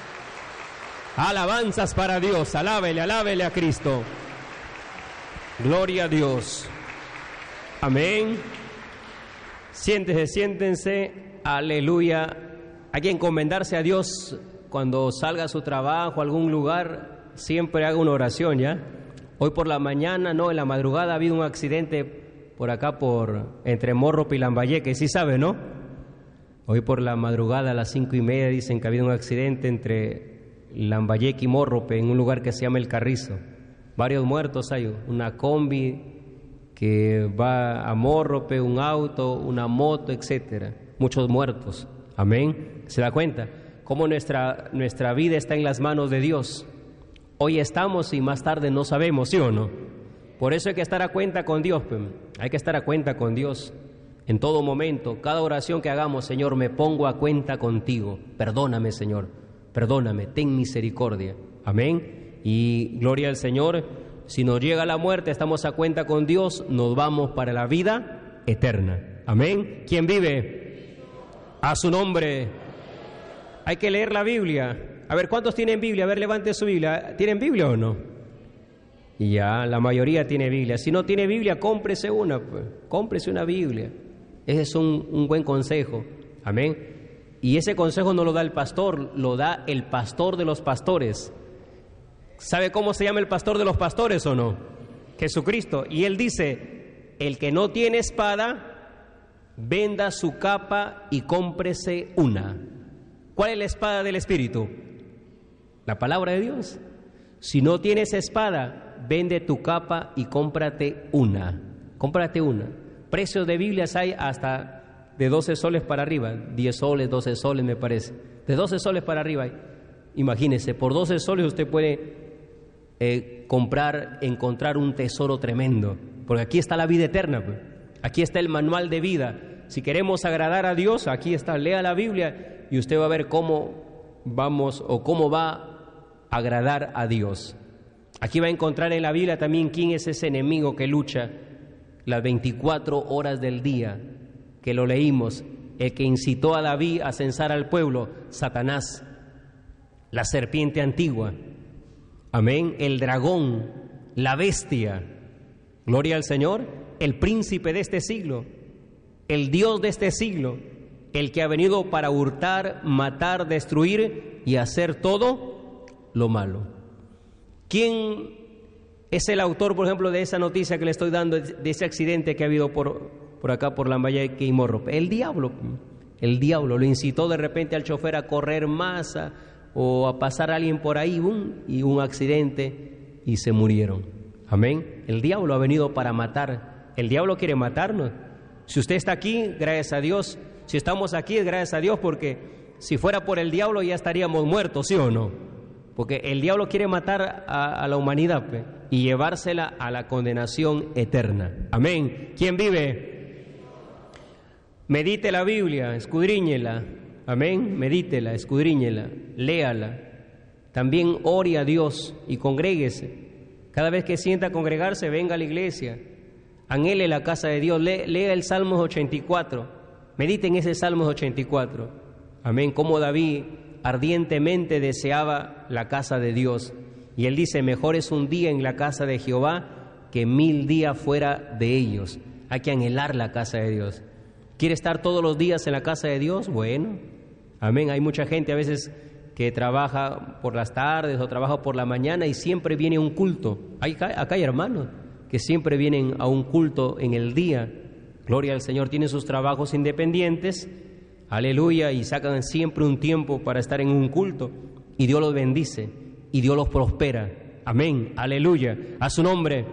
Alabanzas para Dios. Alábele, alábele a Cristo. Gloria a Dios. Amén. Siéntese, siéntense. Aleluya. Hay que encomendarse a Dios. Cuando salga a su trabajo, a algún lugar, siempre haga una oración, ¿ya? Hoy por la mañana, no, en la madrugada ha habido un accidente por acá, por entre Morrope y Lambayeque, ¿sí sabe, no? Hoy por la madrugada a las cinco y media dicen que ha habido un accidente entre Lambayeque y Morrope en un lugar que se llama El Carrizo. Varios muertos hay, una combi que va a Morrope, un auto, una moto, etcétera. Muchos muertos. Amén. ¿Se da cuenta? Cómo nuestra, nuestra vida está en las manos de Dios. Hoy estamos y más tarde no sabemos, ¿sí o no? Por eso hay que estar a cuenta con Dios. Pues. Hay que estar a cuenta con Dios en todo momento. Cada oración que hagamos, Señor, me pongo a cuenta contigo. Perdóname, Señor. Perdóname. Ten misericordia. Amén. Y gloria al Señor. Si nos llega la muerte, estamos a cuenta con Dios, nos vamos para la vida eterna. Amén. ¿Quién vive? A su nombre. Hay que leer la Biblia. A ver, ¿cuántos tienen Biblia? A ver, levante su Biblia. ¿Tienen Biblia o no? Y ya, la mayoría tiene Biblia. Si no tiene Biblia, cómprese una. Pues. Cómprese una Biblia. Ese es un, un buen consejo. Amén. Y ese consejo no lo da el pastor, lo da el pastor de los pastores. ¿Sabe cómo se llama el pastor de los pastores o no? Jesucristo. Y él dice, el que no tiene espada, venda su capa y cómprese una. ¿Cuál es la espada del Espíritu? La palabra de Dios. Si no tienes espada, vende tu capa y cómprate una. Cómprate una. Precios de Biblias hay hasta de doce soles para arriba. diez soles, doce soles me parece. De doce soles para arriba hay. Imagínese, por doce soles usted puede eh, comprar, encontrar un tesoro tremendo. Porque aquí está la vida eterna. Pues. Aquí está el manual de vida. Si queremos agradar a Dios, aquí está. Lea la Biblia y usted va a ver cómo vamos o cómo va a agradar a Dios. Aquí va a encontrar en la Biblia también quién es ese enemigo que lucha las veinticuatro horas del día, que lo leímos, el que incitó a David a censar al pueblo, Satanás, la serpiente antigua, amén, el dragón, la bestia, gloria al Señor, el príncipe de este siglo, el Dios de este siglo, el que ha venido para hurtar, matar, destruir y hacer todo lo malo. ¿Quién es el autor, por ejemplo, de esa noticia que le estoy dando, de ese accidente que ha habido por, por acá, por Lambayeque y Morro? El diablo. El diablo lo incitó de repente al chofer a correr más a, o a pasar a alguien por ahí, boom, y un accidente y se murieron. Amén. El diablo ha venido para matar. El diablo quiere matarnos. Si usted está aquí, gracias a Dios. Si estamos aquí, es gracias a Dios, porque si fuera por el diablo ya estaríamos muertos, ¿sí o no? Porque el diablo quiere matar a, a la humanidad, pues, y llevársela a la condenación eterna. Amén. ¿Quién vive? Medite la Biblia, escudriñela. Amén. Medítela, escudriñela, léala. También ore a Dios y congréguese. Cada vez que sienta congregarse, venga a la iglesia. Anhele la casa de Dios. Lea, lea el Salmos ochenta y cuatro. Medite en ese Salmos ochenta y cuatro. Amén. Como David ardientemente deseaba la casa de Dios. Y él dice, mejor es un día en la casa de Jehová que mil días fuera de ellos. Hay que anhelar la casa de Dios. ¿Quiere estar todos los días en la casa de Dios? Bueno, amén. Hay mucha gente a veces que trabaja por las tardes o trabaja por la mañana y siempre viene un culto. Hay, acá hay hermanos que siempre vienen a un culto en el día. Gloria al Señor, tienen sus trabajos independientes, aleluya, y sacan siempre un tiempo para estar en un culto. Y Dios los bendice y Dios los prospera. Amén, aleluya, a su nombre.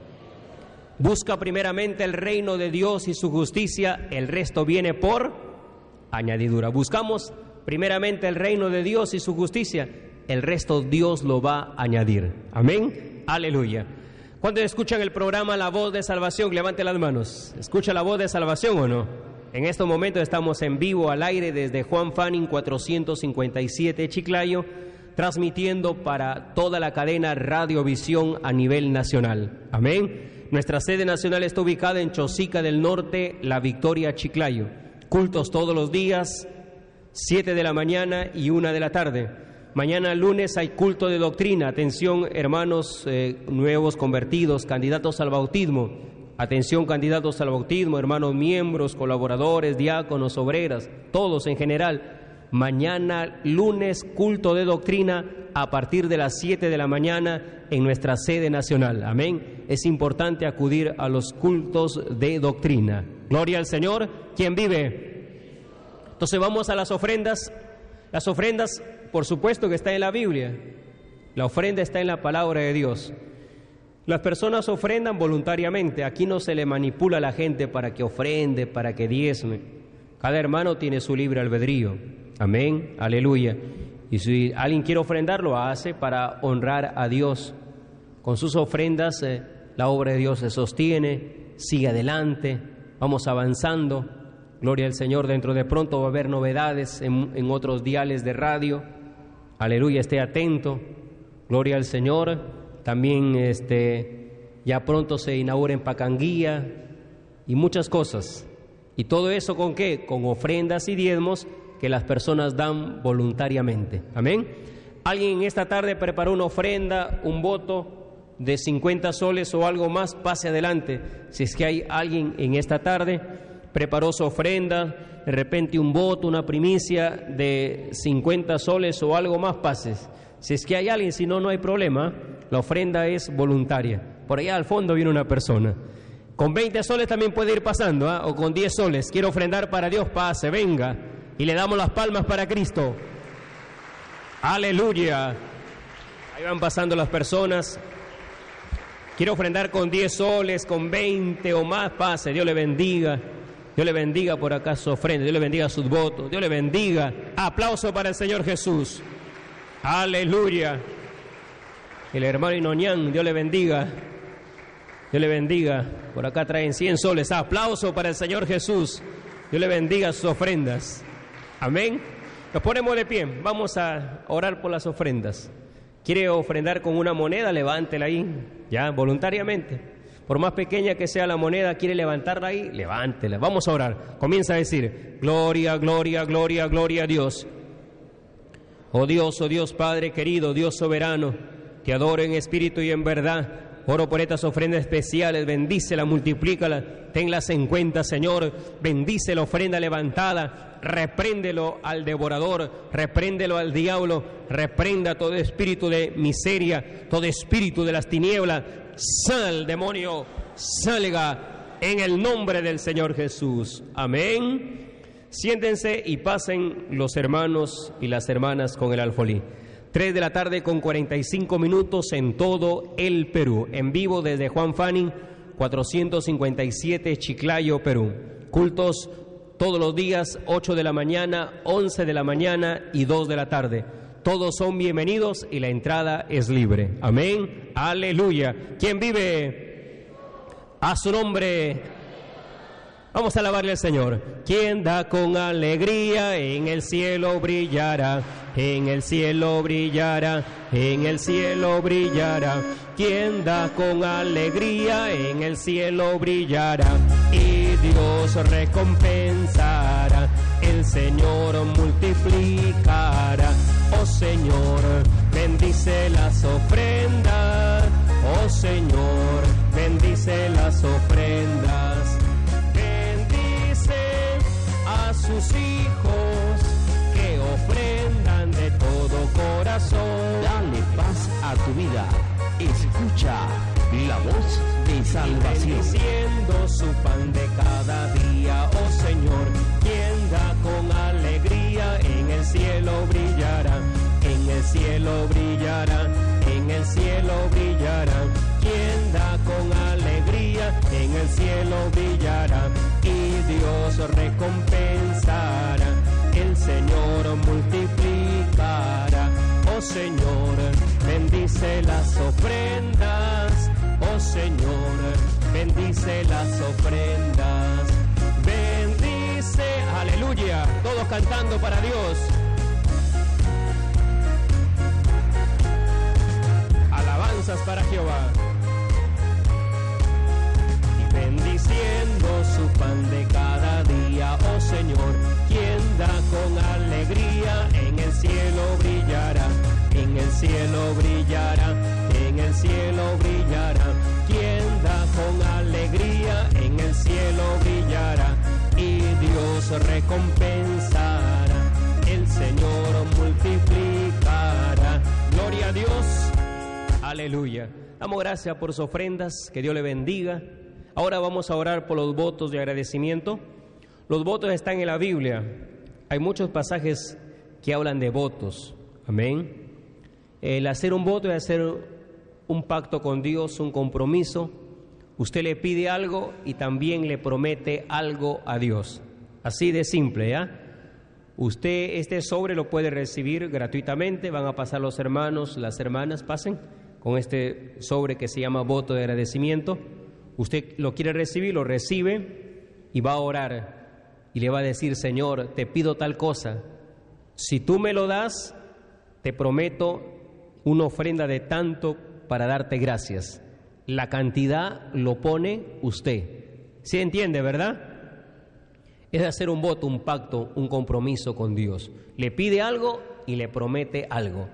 Busca primeramente el reino de Dios y su justicia, el resto viene por añadidura. Buscamos primeramente el reino de Dios y su justicia, el resto Dios lo va a añadir. Amén, aleluya. ¿Cuándo escuchan el programa La Voz de Salvación? Levante las manos. ¿Escucha la voz de salvación o no? En estos momentos estamos en vivo al aire desde Juan Fanning cuatrocientos cincuenta y siete Chiclayo, transmitiendo para toda la cadena Radiovisión a nivel nacional. Amén. Nuestra sede nacional está ubicada en Chosica del Norte, La Victoria, Chiclayo. Cultos todos los días, siete de la mañana y una de la tarde. Mañana lunes hay culto de doctrina. Atención, hermanos eh, nuevos convertidos, candidatos al bautismo. Atención, candidatos al bautismo, hermanos miembros, colaboradores, diáconos, obreras, todos en general. Mañana lunes, culto de doctrina a partir de las siete de la mañana en nuestra sede nacional. Amén. Es importante acudir a los cultos de doctrina. Gloria al Señor. ¿Quién vive? Entonces vamos a las ofrendas. Las ofrendas, por supuesto que está en la Biblia. La ofrenda está en la palabra de Dios. Las personas ofrendan voluntariamente. Aquí no se le manipula a la gente para que ofrende, para que diezme. Cada hermano tiene su libre albedrío. Amén, aleluya. Y si alguien quiere ofrendar, lo hace para honrar a Dios. Con sus ofrendas eh, la obra de Dios se sostiene, sigue adelante, vamos avanzando. Gloria al Señor. Dentro de pronto va a haber novedades en, en otros diales de radio. Aleluya, esté atento. Gloria al Señor. También este, ya pronto se inaugura en Pacanguía y muchas cosas. ¿Y todo eso con qué? Con ofrendas y diezmos que las personas dan voluntariamente. Amén. Alguien en esta tarde preparó una ofrenda, un voto de cincuenta soles o algo más, pase adelante. Si es que hay alguien en esta tarde, preparó su ofrenda, de repente un voto, una primicia de cincuenta soles o algo más, pases. Si es que hay alguien, si no, no hay problema. La ofrenda es voluntaria. Por allá al fondo viene una persona. Con veinte soles también puede ir pasando, ¿eh? O con diez soles. Quiero ofrendar para Dios, pase, venga. Y le damos las palmas para Cristo. Aleluya. Ahí van pasando las personas. Quiero ofrendar con diez soles, con veinte o más, pase. Dios le bendiga. Dios le bendiga por acá su ofrenda. Dios le bendiga sus votos. Dios le bendiga. Aplauso para el Señor Jesús. Aleluya. El hermano Inoñán, Dios le bendiga. Dios le bendiga. Por acá traen cien soles. Aplauso para el Señor Jesús. Dios le bendiga sus ofrendas. Amén. Nos ponemos de pie. Vamos a orar por las ofrendas. ¿Quiere ofrendar con una moneda? Levántela ahí. Ya, voluntariamente. Por más pequeña que sea la moneda, ¿quiere levantarla ahí? Levántela. Vamos a orar. Comienza a decir: gloria, gloria, gloria, gloria a Dios. Oh Dios, oh Dios Padre querido, Dios soberano, te adoro en espíritu y en verdad. Oro por estas ofrendas especiales, bendícela, multiplícala, tenlas en cuenta, Señor. Bendice la ofrenda levantada, repréndelo al devorador, repréndelo al diablo, reprenda todo espíritu de miseria, todo espíritu de las tinieblas. Sal, demonio, salga en el nombre del Señor Jesús. Amén. Siéntense y pasen los hermanos y las hermanas con el alfolí. Tres de la tarde con cuarenta y cinco minutos en todo el Perú. En vivo desde Juan Fanning, cuatrocientos cincuenta y siete, Chiclayo, Perú. Cultos todos los días, ocho de la mañana, once de la mañana y dos de la tarde. Todos son bienvenidos y la entrada es libre. Amén. Aleluya. ¿Quién vive? A su nombre. Vamos a alabarle al Señor. Quien da con alegría, en el cielo brillará, en el cielo brillará, en el cielo brillará. Quien da con alegría, en el cielo brillará, y Dios recompensará, el Señor multiplicará. Oh Señor, bendice las ofrendas, oh Señor, bendice las ofrendas. A sus hijos que ofrendan de todo corazón. Dale paz a tu vida. Escucha la voz de salvación. Bendiciendo su pan de cada día, oh Señor, quien da con alegría, en el cielo brillará, en el cielo brillará, en el cielo brillará. Quien da con alegría, en el cielo brillará, y Dios recompensará, el Señor multiplicará. Oh Señor, bendice las ofrendas, oh Señor, bendice las ofrendas, bendice, aleluya, todos cantando para Dios. Alabanzas para Jehová. Bendiciendo su pan de cada día, oh Señor, quien da con alegría, en el cielo brillará, en el cielo brillará, en el cielo brillará. Quien da con alegría, en el cielo brillará, y Dios recompensará, el Señor multiplicará. Gloria a Dios, aleluya. Damos gracias por sus ofrendas, que Dios le bendiga. Ahora vamos a orar por los votos de agradecimiento. Los votos están en la Biblia. Hay muchos pasajes que hablan de votos. Amén. El hacer un voto es hacer un pacto con Dios, un compromiso. Usted le pide algo y también le promete algo a Dios. Así de simple, ¿ya? Usted este sobre lo puede recibir gratuitamente. Van a pasar los hermanos, las hermanas, pasen con este sobre que se llama voto de agradecimiento. Usted lo quiere recibir, lo recibe y va a orar y le va a decir: Señor, te pido tal cosa. Si tú me lo das, te prometo una ofrenda de tanto para darte gracias. La cantidad lo pone usted. ¿Sí entiende, verdad? Es hacer un voto, un pacto, un compromiso con Dios. Le pide algo y le promete algo.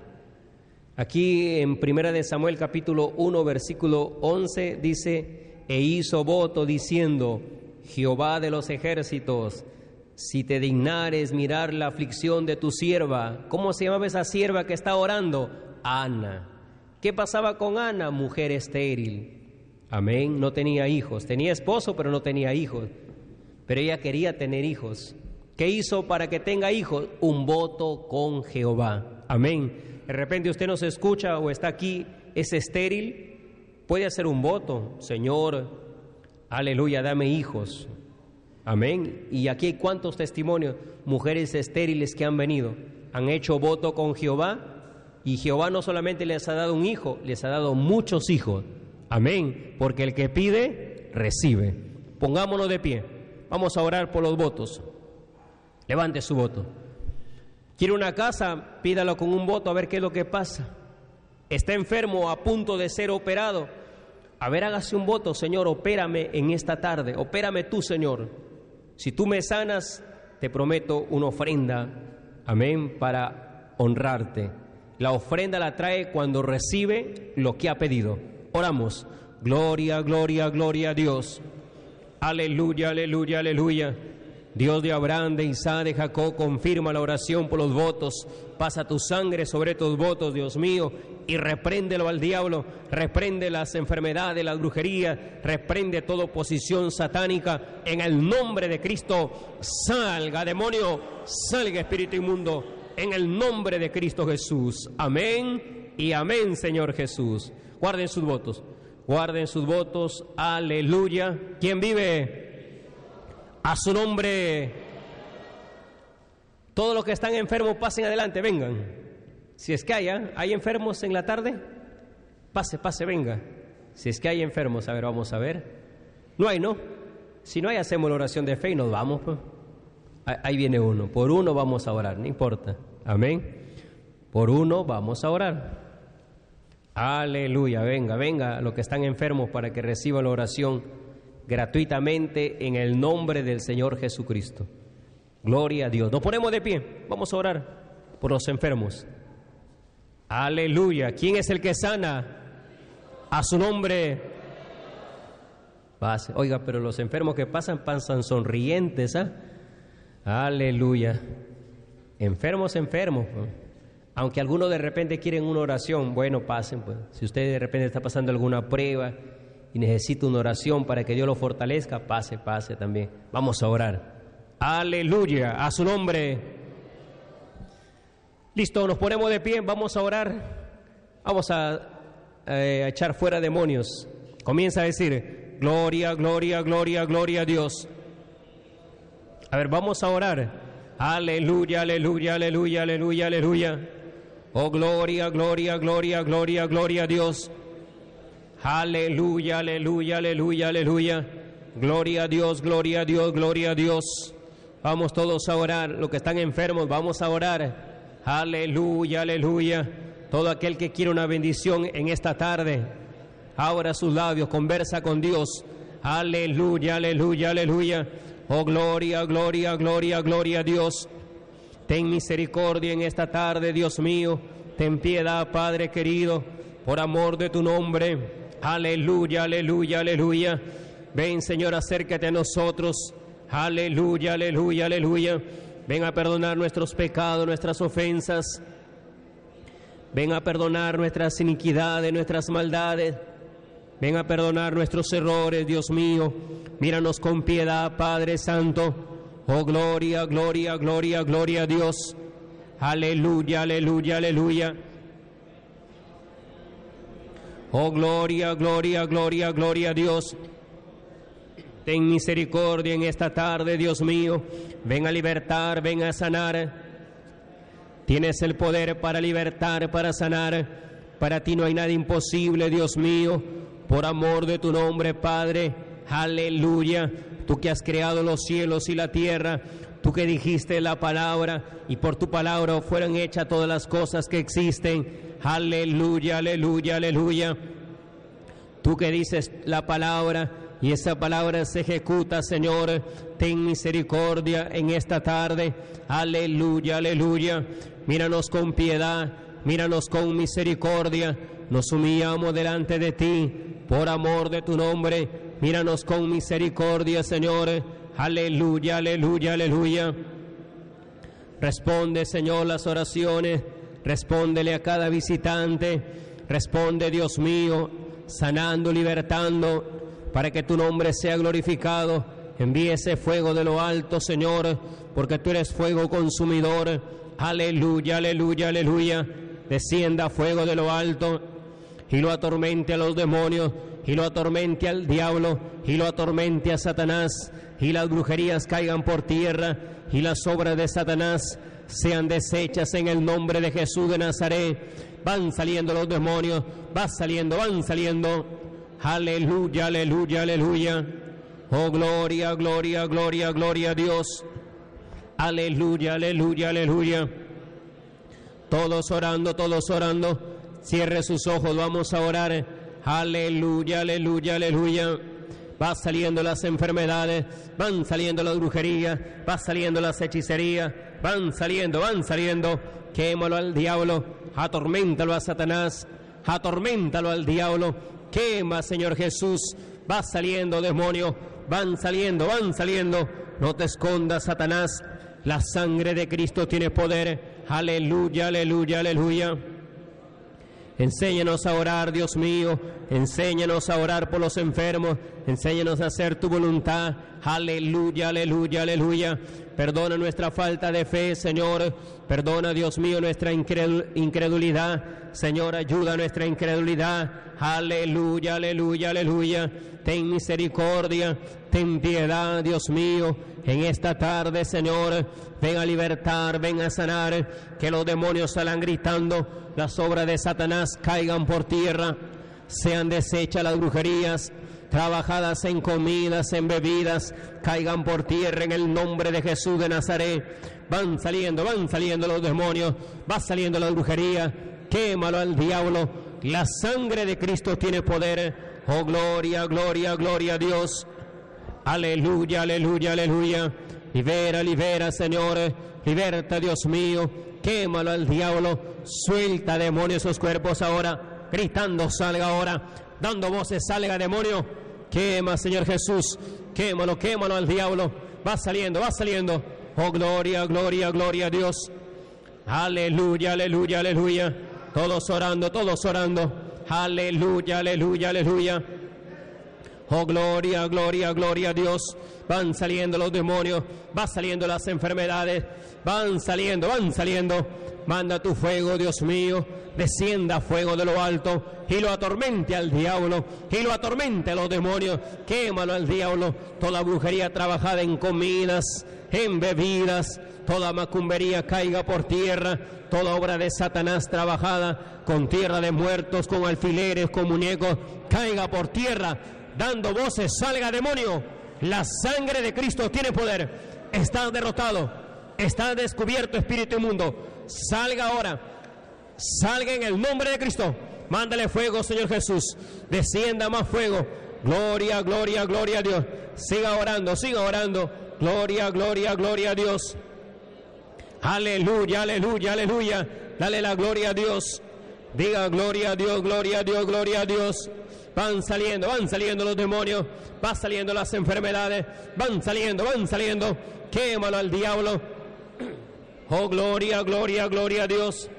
Aquí en Primera de Samuel capítulo uno versículo once dice: e hizo voto diciendo: Jehová de los ejércitos, si te dignares mirar la aflicción de tu sierva. ¿Cómo se llamaba esa sierva que está orando? Ana. ¿Qué pasaba con Ana? Mujer estéril. Amén. No tenía hijos. Tenía esposo, pero no tenía hijos. Pero ella quería tener hijos. ¿Qué hizo para que tenga hijos? Un voto con Jehová. Amén. De repente usted nos escucha o está aquí, es estéril. Puede hacer un voto: Señor, aleluya, dame hijos. Amén. Y aquí hay cuántos testimonios, mujeres estériles que han venido, han hecho voto con Jehová, y Jehová no solamente les ha dado un hijo, les ha dado muchos hijos. Amén. Porque el que pide, recibe. Pongámonos de pie. Vamos a orar por los votos. Levante su voto. ¿Quiere una casa? Pídalo con un voto a ver qué es lo que pasa. Está enfermo, a punto de ser operado. A ver, hágase un voto: Señor, opérame en esta tarde, opérame tú, Señor. Si tú me sanas, te prometo una ofrenda, amén, para honrarte. La ofrenda la trae cuando recibe lo que ha pedido. Oramos. Gloria, gloria, gloria a Dios. Aleluya, aleluya, aleluya. Dios de Abraham, de Isaac, de Jacob, confirma la oración por los votos. Pasa tu sangre sobre tus votos, Dios mío, y repréndelo al diablo. Reprende las enfermedades, las brujerías, reprende toda oposición satánica. En el nombre de Cristo, salga demonio, salga espíritu inmundo. En el nombre de Cristo Jesús. Amén y amén, Señor Jesús. Guarden sus votos. Guarden sus votos. Aleluya. ¿Quién vive? A su nombre. Todos los que están enfermos pasen adelante, vengan. Si es que hay, ¿eh? ¿Hay enfermos en la tarde? Pase, pase, venga. Si es que hay enfermos, a ver, vamos a ver. No hay, ¿no? Si no hay, hacemos la oración de fe y nos vamos, pues. Ahí viene uno. Por uno vamos a orar, no importa. Amén. Por uno vamos a orar. Aleluya. Venga, venga, los que están enfermos para que reciban la oración gratuitamente en el nombre del Señor Jesucristo. Gloria a Dios. Nos ponemos de pie. Vamos a orar por los enfermos. Aleluya. ¿Quién es el que sana? A su nombre. Pase. Oiga, pero los enfermos que pasan pasan sonrientes, ¿ah? Aleluya. Enfermos, enfermos. Aunque algunos de repente quieren una oración, bueno, pasen, pues. Si usted de repente está pasando alguna prueba y necesita una oración para que Dios lo fortalezca, pase, pase también. Vamos a orar. Aleluya, a su nombre. Listo, nos ponemos de pie, vamos a orar. Vamos a, eh, a echar fuera demonios. Comienza a decir, gloria, gloria, gloria, gloria a Dios. A ver, vamos a orar. Aleluya, aleluya, aleluya, aleluya, aleluya. Oh, gloria, gloria, gloria, gloria, gloria a Dios. Aleluya, aleluya, aleluya, aleluya. Gloria a Dios, gloria a Dios, gloria a Dios. Vamos todos a orar. Los que están enfermos, vamos a orar. Aleluya, aleluya. Todo aquel que quiere una bendición en esta tarde, abra sus labios, conversa con Dios. Aleluya, aleluya, aleluya. Oh, gloria, gloria, gloria, gloria a Dios. Ten misericordia en esta tarde, Dios mío. Ten piedad, Padre querido, por amor de tu nombre. Aleluya, aleluya, aleluya. Ven, Señor, acércate a nosotros. Aleluya, aleluya, aleluya. Ven a perdonar nuestros pecados, nuestras ofensas. Ven a perdonar nuestras iniquidades, nuestras maldades. Ven a perdonar nuestros errores, Dios mío. Míranos con piedad, Padre Santo. Oh, gloria, gloria, gloria, gloria a Dios. Aleluya, aleluya, aleluya. Oh, gloria, gloria, gloria, gloria a Dios. Ten misericordia en esta tarde, Dios mío. Ven a libertar, ven a sanar. Tienes el poder para libertar, para sanar. Para ti no hay nada imposible, Dios mío. Por amor de tu nombre, Padre. Aleluya. Tú que has creado los cielos y la tierra, tú que dijiste la palabra y por tu palabra fueron hechas todas las cosas que existen. Aleluya, aleluya, aleluya. Tú que dices la palabra y esa palabra se ejecuta, Señor. Ten misericordia en esta tarde. Aleluya, aleluya. Míranos con piedad, míranos con misericordia. Nos humillamos delante de ti por amor de tu nombre. Míranos con misericordia, Señor. Aleluya, aleluya, aleluya. Responde, Señor, las oraciones. Respóndele a cada visitante. Responde, Dios mío, sanando, libertando, para que tu nombre sea glorificado. Envíe ese fuego de lo alto, Señor, porque tú eres fuego consumidor. Aleluya, aleluya, aleluya. Descienda fuego de lo alto y lo atormente a los demonios, y lo atormente al diablo, y lo atormente a Satanás, y las brujerías caigan por tierra, y las obras de Satanás sean deshechas en el nombre de Jesús de Nazaret. Van saliendo los demonios, van saliendo, van saliendo. Aleluya, aleluya, aleluya. Oh, gloria, gloria, gloria, gloria a Dios. Aleluya, aleluya, aleluya. Todos orando, todos orando. Cierre sus ojos, vamos a orar. Aleluya, aleluya, aleluya. Va saliendo las enfermedades, van saliendo las brujerías, va saliendo las hechicerías, van saliendo, van saliendo. Quémalo al diablo, atorméntalo a Satanás, atorméntalo al diablo. Quema, Señor Jesús. Va saliendo, demonio. Van saliendo, van saliendo. No te escondas, Satanás. La sangre de Cristo tiene poder. Aleluya, aleluya, aleluya. Enséñanos a orar, Dios mío. Enséñanos a orar por los enfermos. Enséñanos a hacer tu voluntad. Aleluya, aleluya, aleluya. Perdona nuestra falta de fe, Señor. Perdona, Dios mío, nuestra incredulidad. Señor, ayuda a nuestra incredulidad. Aleluya, aleluya, aleluya. Ten misericordia, ten piedad, Dios mío. En esta tarde, Señor, ven a libertar, ven a sanar. Que los demonios salgan gritando. Las obras de Satanás caigan por tierra. Sean deshechas las brujerías, trabajadas en comidas, en bebidas, caigan por tierra en el nombre de Jesús de Nazaret. Van saliendo, van saliendo los demonios, va saliendo la brujería. Quémalo al diablo. La sangre de Cristo tiene poder. Oh, gloria, gloria, gloria a Dios. Aleluya, aleluya, aleluya. Libera, libera, Señor. Liberta, Dios mío. Quémalo al diablo. Suelta, demonio, esos cuerpos ahora. Gritando, salga ahora. Dando voces, salga, demonio. Quema, Señor Jesús. Quémalo, quémalo al diablo. Va saliendo, va saliendo. Oh, gloria, gloria, gloria a Dios. Aleluya, aleluya, aleluya. Todos orando, todos orando. Aleluya, aleluya, aleluya. Oh, gloria, gloria, gloria a Dios. Van saliendo los demonios, van saliendo las enfermedades, van saliendo, van saliendo. Manda tu fuego, Dios mío, descienda fuego de lo alto y lo atormente al diablo, y lo atormente a los demonios. Quémalo al diablo. Toda brujería trabajada en comidas, en bebidas, toda macumbería caiga por tierra. Toda obra de Satanás trabajada con tierra de muertos, con alfileres, con muñecos, caiga por tierra. Dando voces, salga, demonio. La sangre de Cristo tiene poder. Está derrotado, está descubierto, espíritu inmundo. Salga ahora, salga en el nombre de Cristo. Mándale fuego, Señor Jesús. Descienda más fuego. Gloria, gloria, gloria a Dios. Siga orando, siga orando. Gloria, gloria, gloria a Dios. Aleluya, aleluya, aleluya. Dale la gloria a Dios. Diga gloria a Dios, gloria a Dios, gloria a Dios. Van saliendo, van saliendo los demonios, van saliendo las enfermedades, van saliendo, van saliendo. Quémalo al diablo. Oh, gloria, gloria, gloria a Dios.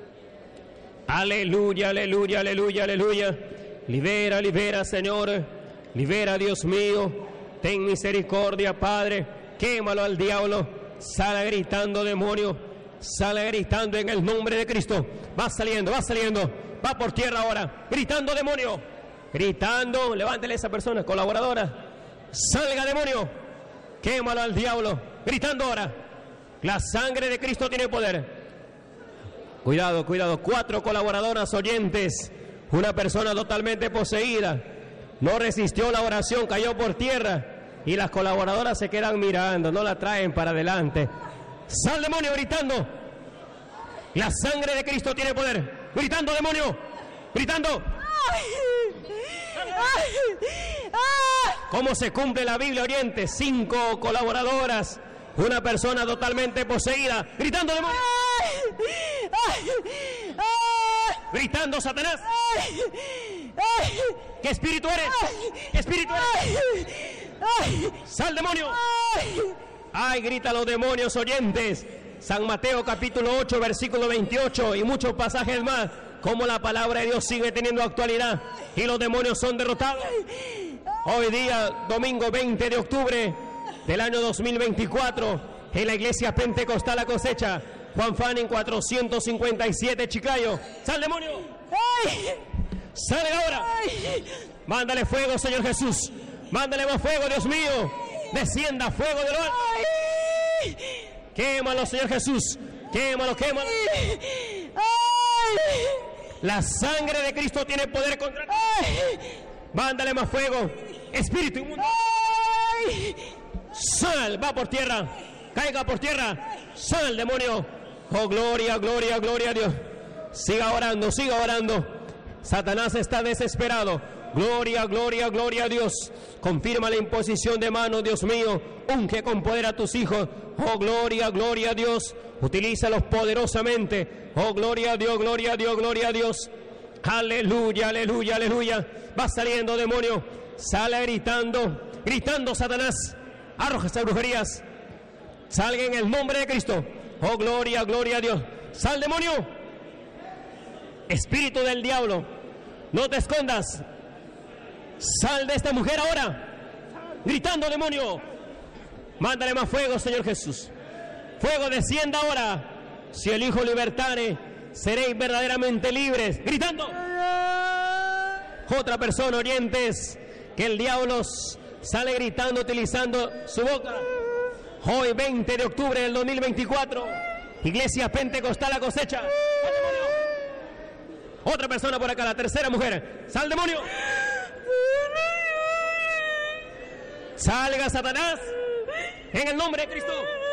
Aleluya, aleluya, aleluya, aleluya. Libera, libera, Señor. Libera, Dios mío. Ten misericordia, Padre. Quémalo al diablo. Sale gritando, demonio. Sale gritando en el nombre de Cristo. Va saliendo, va saliendo. Va por tierra ahora. Gritando, demonio. Gritando. Levántele a esa persona, colaboradora. Salga, demonio. Quémalo al diablo. Gritando ahora. La sangre de Cristo tiene poder. Cuidado, cuidado. Cuatro colaboradoras oyentes. Una persona totalmente poseída. No resistió la oración, cayó por tierra. Y las colaboradoras se quedan mirando, no la traen para adelante. Sal, demonio, gritando. La sangre de Cristo tiene poder. Gritando, demonio. Gritando. ¿Cómo se cumple la Biblia, oyente? Cinco colaboradoras. Una persona totalmente poseída. Gritando, demonio. Gritando, Satanás. ¿Qué espíritu eres? ¿Qué espíritu eres? Sal, demonio. Ay, grita los demonios, oyentes. San Mateo capítulo ocho, versículo veintiocho y muchos pasajes más. Como la palabra de Dios sigue teniendo actualidad y los demonios son derrotados. Hoy día, domingo veinte de octubre del año dos mil veinticuatro, en la iglesia Pentecostal La Cosecha, Juan Fanning cuatrocientos cincuenta y siete, Chiclayo. ¡Sal, demonio! ¡Sale ahora! Mándale fuego, Señor Jesús. Mándale más fuego, Dios mío. Descienda fuego de lo alto. Quémalo, Señor Jesús. Quémalo, quémalo. La sangre de Cristo tiene poder contra ti. Mándale más fuego. Espíritu inmundo. Sal, va por tierra. Caiga por tierra. Sal, demonio. Oh, gloria, gloria, gloria a Dios. Siga orando, siga orando. Satanás está desesperado. Gloria, gloria, gloria a Dios. Confirma la imposición de manos, Dios mío. Unge con poder a tus hijos. Oh, gloria, gloria a Dios. Utilízalos poderosamente. Oh, gloria a Dios, gloria a Dios, gloria a Dios. Aleluya, aleluya, aleluya. Va saliendo demonio. Sale gritando, gritando Satanás. Arroja esas brujerías. Salga en el nombre de Cristo. Oh, gloria, gloria a Dios. Sal, demonio. Espíritu del diablo, no te escondas. Sal de esta mujer ahora. Gritando, demonio. Mándale más fuego, Señor Jesús. Fuego, descienda ahora. Si el Hijo libertare, seréis verdaderamente libres. Gritando. Otra persona, oyentes, que el diablo sale gritando, utilizando su boca. Hoy, veinte de octubre del dos mil veinticuatro, Iglesia Pentecostal La Cosecha. Otra persona por acá, la tercera mujer. ¡Sal, demonio! ¡Salga, Satanás! En el nombre de Cristo.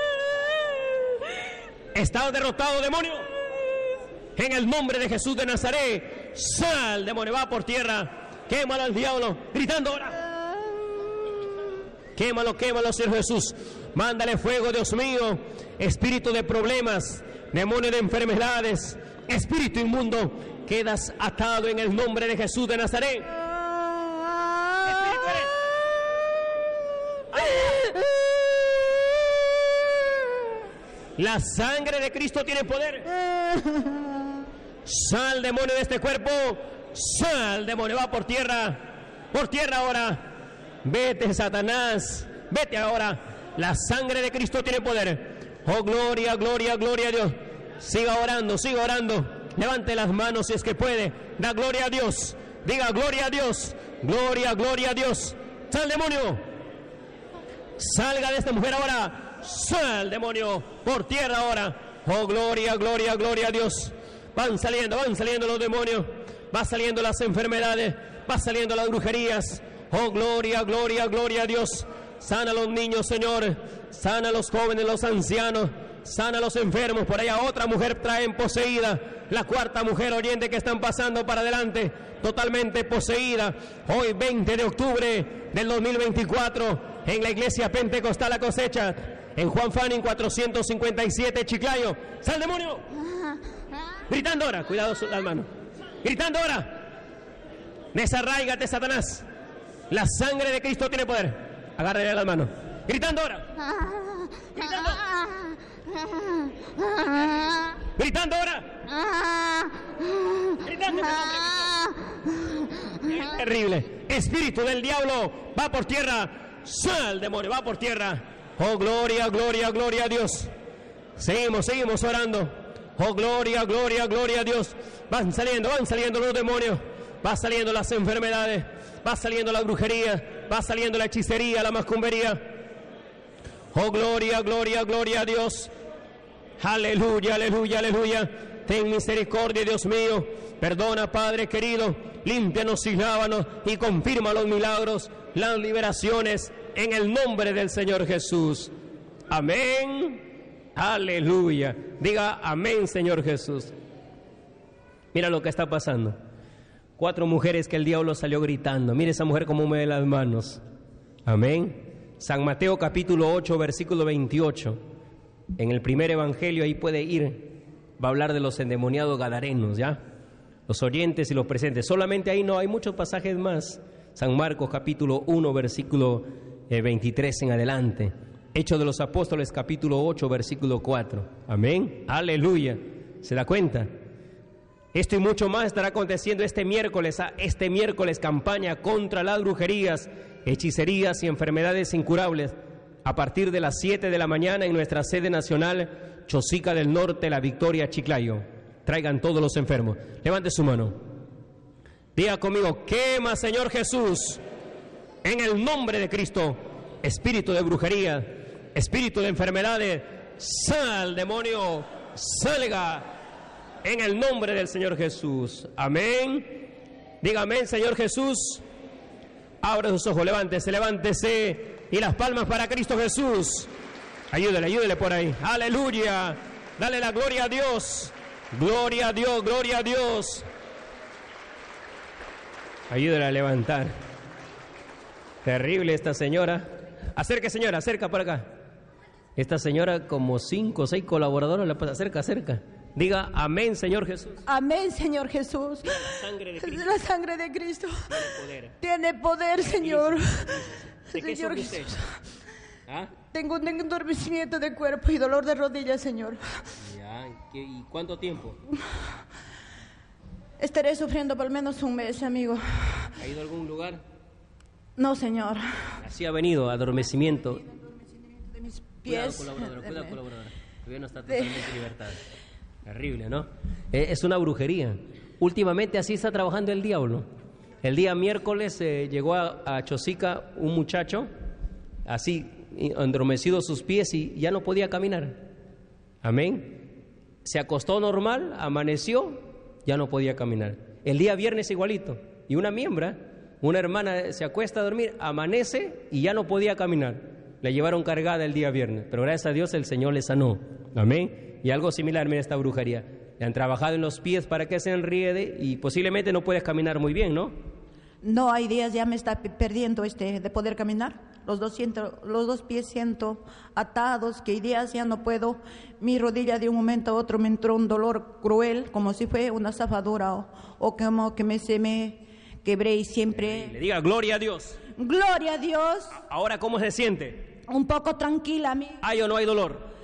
¡Estás derrotado, demonio! En el nombre de Jesús de Nazaret. ¡Sal, demonio! Va por tierra. Quémalo al diablo. Gritando ahora. Quémalo, quémalo, Señor Jesús. Mándale fuego, Dios mío. Espíritu de problemas, demonio de enfermedades, espíritu inmundo, quedas atado en el nombre de Jesús de Nazaret. Espíritu eres. La sangre de Cristo tiene poder. Sal, demonio, de este cuerpo. Sal, demonio, va por tierra. Por tierra ahora. Vete, Satanás. Vete ahora. La sangre de Cristo tiene poder. Oh, gloria, gloria, gloria a Dios. Siga orando, siga orando. Levante las manos si es que puede. Da gloria a Dios. Diga gloria a Dios. Gloria, gloria a Dios. Sal, demonio. Salga de esta mujer ahora. Sal, demonio. Por tierra ahora. Oh, gloria, gloria, gloria a Dios. Van saliendo, van saliendo los demonios. Va saliendo las enfermedades. Va saliendo las brujerías. Oh, gloria, gloria, gloria a Dios. Sana a los niños, Señor. Sana a los jóvenes, los ancianos. Sana a los enfermos. Por allá otra mujer traen poseída. La cuarta mujer, oyente, que están pasando para adelante, totalmente poseída. Hoy, veinte de octubre del dos mil veinticuatro, en la Iglesia Pentecostal La Cosecha, en Juan Fanning cuatrocientos cincuenta y siete, Chiclayo. ¡Sal, demonio! Gritando ahora. Cuidado las manos. Gritando ahora. Desarráigate, Satanás. La sangre de Cristo tiene poder. Agárrale las manos. Gritando ahora. Gritando. Gritando ahora. Gritando. Es terrible. Espíritu del diablo, va por tierra. Sal, demonio, va por tierra. Oh, gloria, gloria, gloria a Dios. Seguimos, seguimos orando. Oh, gloria, gloria, gloria a Dios. Van saliendo, van saliendo los demonios. Va saliendo las enfermedades. Va saliendo la brujería. Va saliendo la hechicería, la macumbería. Oh, gloria, gloria, gloria a Dios. Aleluya, aleluya, aleluya. Ten misericordia, Dios mío. Perdona, Padre querido. Límpianos y lávanos y confirma los milagros, las liberaciones, en el nombre del Señor Jesús. Amén. Aleluya. Diga amén, Señor Jesús. Mira lo que está pasando. Cuatro mujeres que el diablo salió gritando. Mire esa mujer como mueve las manos. Amén. San Mateo capítulo ocho, versículo veintiocho. En el primer evangelio, ahí puede ir. Va a hablar de los endemoniados gadarenos, ¿ya? Los oyentes y los presentes. Solamente ahí no, hay muchos pasajes más. San Marcos capítulo uno, versículo eh, veintitrés en adelante. Hechos de los Apóstoles capítulo ocho, versículo cuatro. Amén. Aleluya. ¿Se da cuenta? Esto y mucho más estará aconteciendo este miércoles, este miércoles, campaña contra las brujerías, hechicerías y enfermedades incurables, a partir de las siete de la mañana en nuestra sede nacional, Chosica del Norte, La Victoria, Chiclayo. Traigan todos los enfermos. Levante su mano. Diga conmigo: quema, Señor Jesús, en el nombre de Cristo, espíritu de brujería, espíritu de enfermedades, sal, demonio, salga. En el nombre del Señor Jesús. Amén. Diga amén, Señor Jesús. Abre sus ojos, levántese, levántese. Y las palmas para Cristo Jesús. Ayúdele, ayúdele por ahí. Aleluya. Dale la gloria a Dios. Gloria a Dios, gloria a Dios. Ayúdele a levantar. Terrible esta señora. Acerca, señora, acerca por acá. Esta señora, como cinco o seis colaboradores, la pasa cerca, cerca. Diga amén, Señor Jesús. Amén, Señor Jesús. La sangre de Cristo. La sangre de Cristo Tiene poder. tiene poder, Señor. ¿De qué Señor sufre usted? Jesús. ¿Ah? Tengo un endormecimiento de cuerpo y dolor de rodillas, Señor. Ya, ¿qué- ¿y cuánto tiempo? Estaré sufriendo por lo menos un mes, amigo. ¿Ha ido a algún lugar? No, Señor. Así ha venido, adormecimiento. De mis Cuidado, pies. colaboradora, cuidado, de- colaboradora. Todavía no está de- totalmente en libertad. Terrible, ¿no? Eh, Es una brujería. Últimamente así está trabajando el diablo. El día miércoles eh, llegó a, a Chosica un muchacho, así, endromecido sus pies y ya no podía caminar. Amén. Se acostó normal, amaneció, ya no podía caminar. El día viernes igualito. Y una miembra, una hermana, se acuesta a dormir, amanece y ya no podía caminar. La llevaron cargada el día viernes, pero gracias a Dios el Señor le sanó. Amén. Y algo similar, mira esta brujería. Le han trabajado en los pies para que se enriede y posiblemente no puedes caminar muy bien, ¿no? No, hay días ya me está pe- perdiendo este de poder caminar. Los dos, siento, los dos pies siento atados, que hay días ya no puedo. Mi rodilla de un momento a otro me entró un dolor cruel, como si fue una zafadura o, o como que me, se me quebré y siempre... Le diga gloria a Dios. Gloria a Dios. Ahora, ¿cómo se siente? Un poco tranquila, mi. ¿Hay o no hay dolor?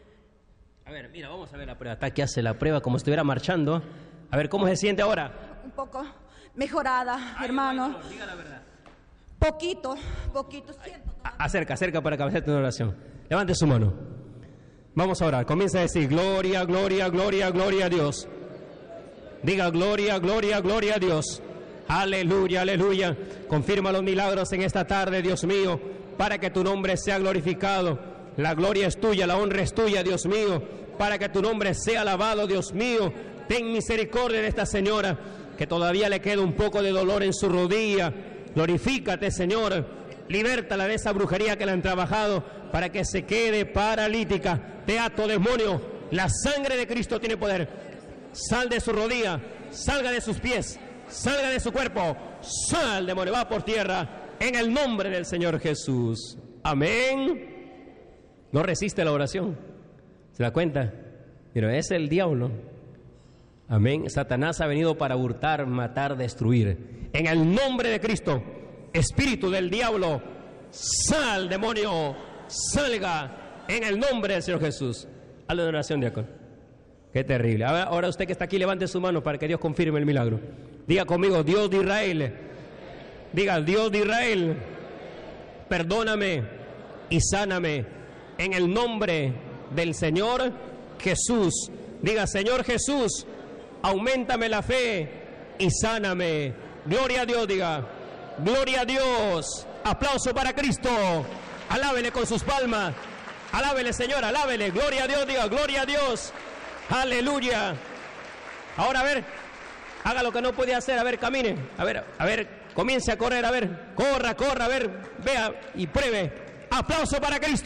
A ver, mira, vamos a ver la prueba. Está que hace la prueba como si estuviera marchando. A ver, ¿cómo se siente ahora? Un poco mejorada, hermano. ¿Hay o no hay dolor? Diga la verdad. Poquito, poquito siento. A- Acerca, acerca para que hacerte una oración. Levante su mano. Vamos a orar. Comienza a decir gloria, gloria, gloria, gloria a Dios. Diga gloria, gloria, gloria a Dios. Aleluya, aleluya. Confirma los milagros en esta tarde, Dios mío, para que tu nombre sea glorificado. La gloria es tuya, la honra es tuya, Dios mío, para que tu nombre sea alabado, Dios mío. Ten misericordia de esta señora, que todavía le queda un poco de dolor en su rodilla. Glorifícate, Señor. Libértala de esa brujería que le han trabajado para que se quede paralítica. Te ato, demonio. La sangre de Cristo tiene poder. Sal de su rodilla, salga de sus pies, salga de su cuerpo. Sal, demonio, va por tierra en el nombre del Señor Jesús. Amén. No resiste la oración. ¿Se da cuenta? Pero es el diablo. Amén. Satanás ha venido para hurtar, matar, destruir. En el nombre de Cristo, espíritu del diablo, sal, demonio, salga en el nombre del Señor Jesús. Hazle una oración, diácono. Qué terrible. Ahora, ahora usted que está aquí, levante su mano para que Dios confirme el milagro. Diga conmigo, Dios de Israel. Diga, Dios de Israel, perdóname y sáname en el nombre del Señor Jesús. Diga, Señor Jesús, auméntame la fe y sáname. Gloria a Dios, diga. Gloria a Dios. Aplauso para Cristo. Alábele con sus palmas. Alábele, Señor, alábele. Gloria a Dios, diga, gloria a Dios. Aleluya. Ahora, a ver, haga lo que no podía hacer. A ver, camine. A ver, a ver, comience a correr. A ver, corra, corra. A ver, vea y pruebe. Aplauso para Cristo.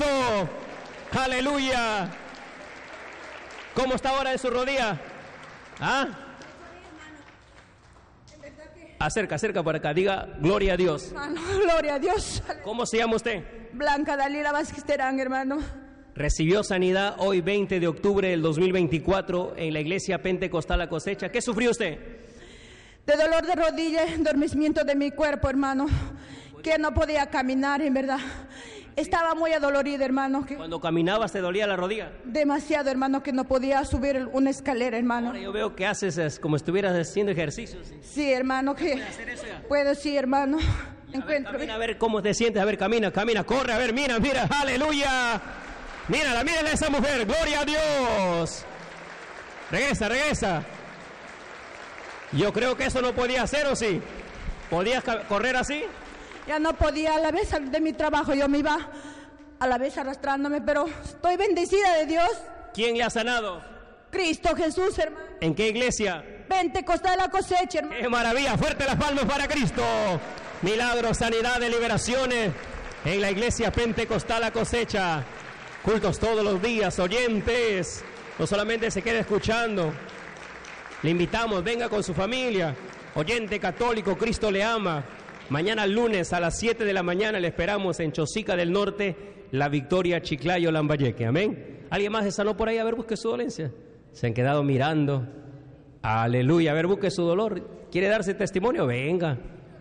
Aleluya. ¿Cómo está ahora en su rodilla? ¿Ah? Acerca, acerca para acá. Diga, gloria a Dios. Hermano, gloria a Dios. ¿Cómo se llama usted? Blanca Dalila Vázquez Terán, hermano. Recibió sanidad hoy veinte de octubre del dos mil veinticuatro en la iglesia Pentecostal La Cosecha. ¿Qué sufrió usted? De dolor de rodilla, adormecimiento de mi cuerpo, hermano. Que no podía caminar, en verdad. Estaba muy adolorida, hermano. Que Cuando caminabas te dolía la rodilla. demasiado, hermano, que no podía subir una escalera, hermano. Ahora yo veo que haces es como si estuvieras haciendo ejercicios. Sí, hermano, que hacer eso ya? puedo, sí, hermano. A ver, Encuentro. camina, a ver cómo te sientes. A ver, camina, camina, corre. A ver, mira, mira, aleluya. Mírala, mírala a esa mujer. Gloria a Dios. Regresa, regresa. Yo creo que eso no podía hacer, ¿o sí? ¿Podías ca- correr así? Ya no podía, a la vez de mi trabajo yo me iba a la vez arrastrándome, pero estoy bendecida de Dios. ¿Quién le ha sanado? Cristo Jesús, hermano. ¿En qué iglesia? Pentecostal La Cosecha, hermano. ¡Qué maravilla! Fuerte las palmas para Cristo. Milagros, sanidad, de liberaciones en la iglesia Pentecostal La Cosecha. Cultos todos los días, oyentes. No solamente se quede escuchando. Le invitamos, venga con su familia. Oyente católico, Cristo le ama. Mañana lunes a las siete de la mañana le esperamos en Chosica del Norte, La Victoria, Chiclayo, Lambayeque. Amén. ¿Alguien más se sanó por ahí? A ver, busque su dolencia. Se han quedado mirando. Aleluya. A ver, busque su dolor. ¿Quiere darse testimonio? Venga.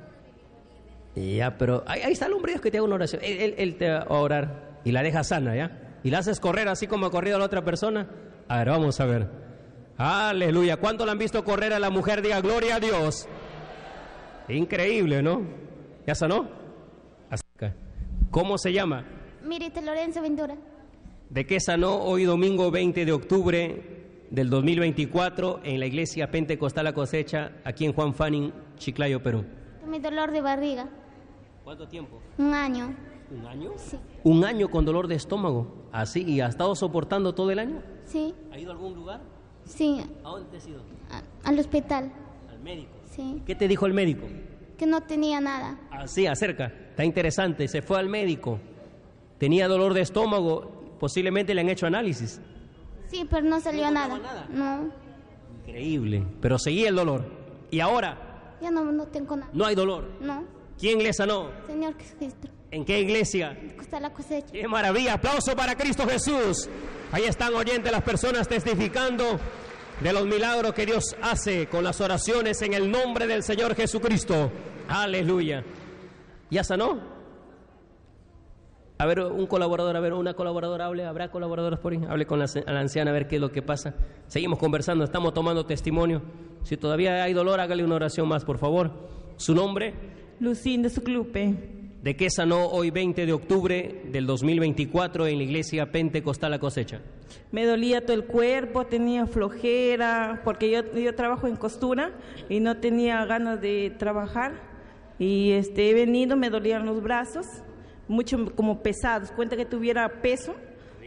Ya, pero ahí, ahí está el hombre Dios que te haga una oración. Él, él, él te va a orar y la deja sana, ¿ya? Y la haces correr así como ha corrido a la otra persona. A ver, vamos a ver. Aleluya. ¿Cuánto la han visto correr a la mujer? Diga, gloria a Dios. Increíble, ¿no? ¿Ya sanó? Acá. ¿Cómo se llama? Mirita Lorenzo Ventura. ¿De qué sanó hoy domingo veinte de octubre del dos mil veinticuatro en la iglesia Pentecostal La Cosecha, aquí en Juan Fanning, Chiclayo, Perú? Mi dolor de barriga. ¿Cuánto tiempo? Un año. ¿Un año? Sí. ¿Un año con dolor de estómago? ¿Así? ¿Y ha estado soportando todo el año? Sí. ¿Ha ido a algún lugar? Sí. ¿A dónde te has ido? A- al hospital. ¿Al médico? Sí. ¿Qué te dijo el médico? Que no tenía nada. Así, acerca. Está interesante. Se fue al médico. Tenía dolor de estómago. Posiblemente le han hecho análisis. Sí, pero no salió ¿No nada. encontraba No. Increíble. Pero seguía el dolor. ¿Y ahora? Ya no, no tengo nada. No hay dolor. No. ¿Quién le sanó? Señor Jesucristo. ¿En qué iglesia? Está la cosecha. ¡Qué maravilla! ¡Aplauso para Cristo Jesús! Ahí están oyentes las personas testificando de los milagros que Dios hace con las oraciones en el nombre del Señor Jesucristo. ¡Aleluya! ¿Ya sanó? A ver, un colaborador, a ver, una colaboradora, hable, ¿habrá colaboradores por ahí? Hable con la, la anciana a ver qué es lo que pasa. Seguimos conversando, estamos tomando testimonio. Si todavía hay dolor, hágale una oración más, por favor. ¿Su nombre? Lucinda Suclupe. ¿De qué sanó hoy veinte de octubre del dos mil veinticuatro en la iglesia Pentecostal La Cosecha? Me dolía todo el cuerpo, tenía flojera, porque yo, yo trabajo en costura y no tenía ganas de trabajar. Y este, he venido, me dolían los brazos, mucho como pesados, cuenta que tuviera peso.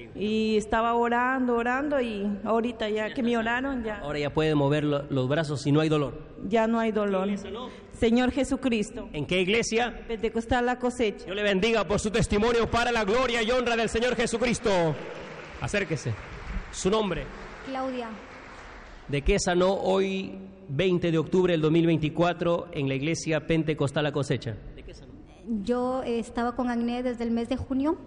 Y estaba orando, orando y ahorita ya que me oraron ya, Ahora ya puede mover lo- los brazos y no hay dolor. ya no hay dolor. Señor Jesucristo, ¿En qué iglesia? Pentecostal La Cosecha. Dios le bendiga por su testimonio para la gloria y honra del Señor Jesucristo. Acérquese. Su nombre. Claudia. ¿De qué sanó hoy veinte de octubre del dos mil veinticuatro en la iglesia Pentecostal La Cosecha? ¿De qué sanó? Yo eh, estaba con acné desde el mes de junio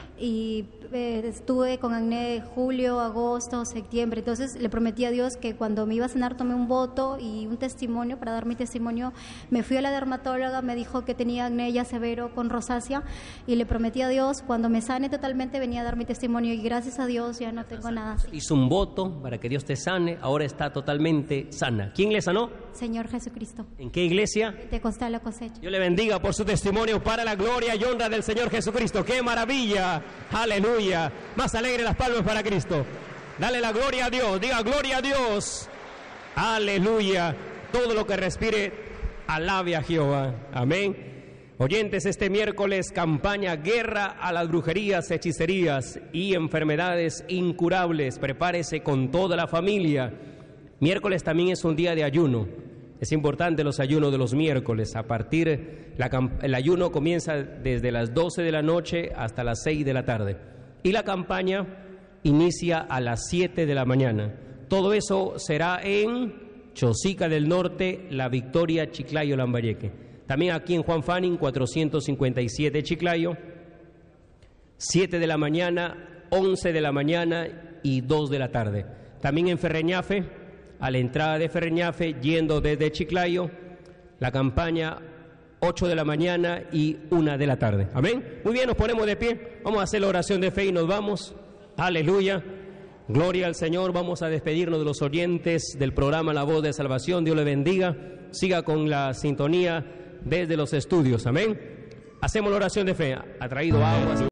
y eh, estuve con acné julio, agosto, septiembre. Entonces le prometí a Dios que cuando me iba a sanar tomé un voto y un testimonio para dar mi testimonio. Me fui a la dermatóloga, me dijo que tenía acné ya severo con rosácea y le prometí a Dios cuando me sane totalmente venía a dar mi testimonio y gracias a Dios ya no tengo nada así. Hizo un voto para que Dios te sane, ahora está totalmente sana. ¿Quién le sanó? Señor Jesucristo, ¿En qué iglesia? Pentecostal La Cosecha. Dios le bendiga por su testimonio para la gloria y honra del Señor Jesucristo. ¡Qué maravilla! ¡Aleluya! Más alegre las palmas para Cristo. Dale la gloria a Dios. Diga gloria a Dios. ¡Aleluya! Todo lo que respire, alabe a Jehová. Amén. Oyentes, este miércoles campaña Guerra a las brujerías, hechicerías y enfermedades incurables. Prepárese con toda la familia. Miércoles también es un día de ayuno. Es importante los ayunos de los miércoles. A partir, la, el ayuno comienza desde las doce de la noche hasta las seis de la tarde. Y la campaña inicia a las siete de la mañana. Todo eso será en Chosica del Norte, La Victoria, Chiclayo, Lambayeque. También aquí en Juan Fanning, cuatrocientos cincuenta y siete Chiclayo, siete de la mañana, once de la mañana y dos de la tarde. También en Ferreñafe, a la entrada de Ferreñafe, yendo desde Chiclayo, la campaña ocho de la mañana y una de la tarde. Amén. Muy bien, nos ponemos de pie. Vamos a hacer la oración de fe y nos vamos. Aleluya. Gloria al Señor. Vamos a despedirnos de los oyentes del programa La Voz de Salvación. Dios le bendiga. Siga con la sintonía desde los estudios. Amén. Hacemos la oración de fe. Ha traído agua.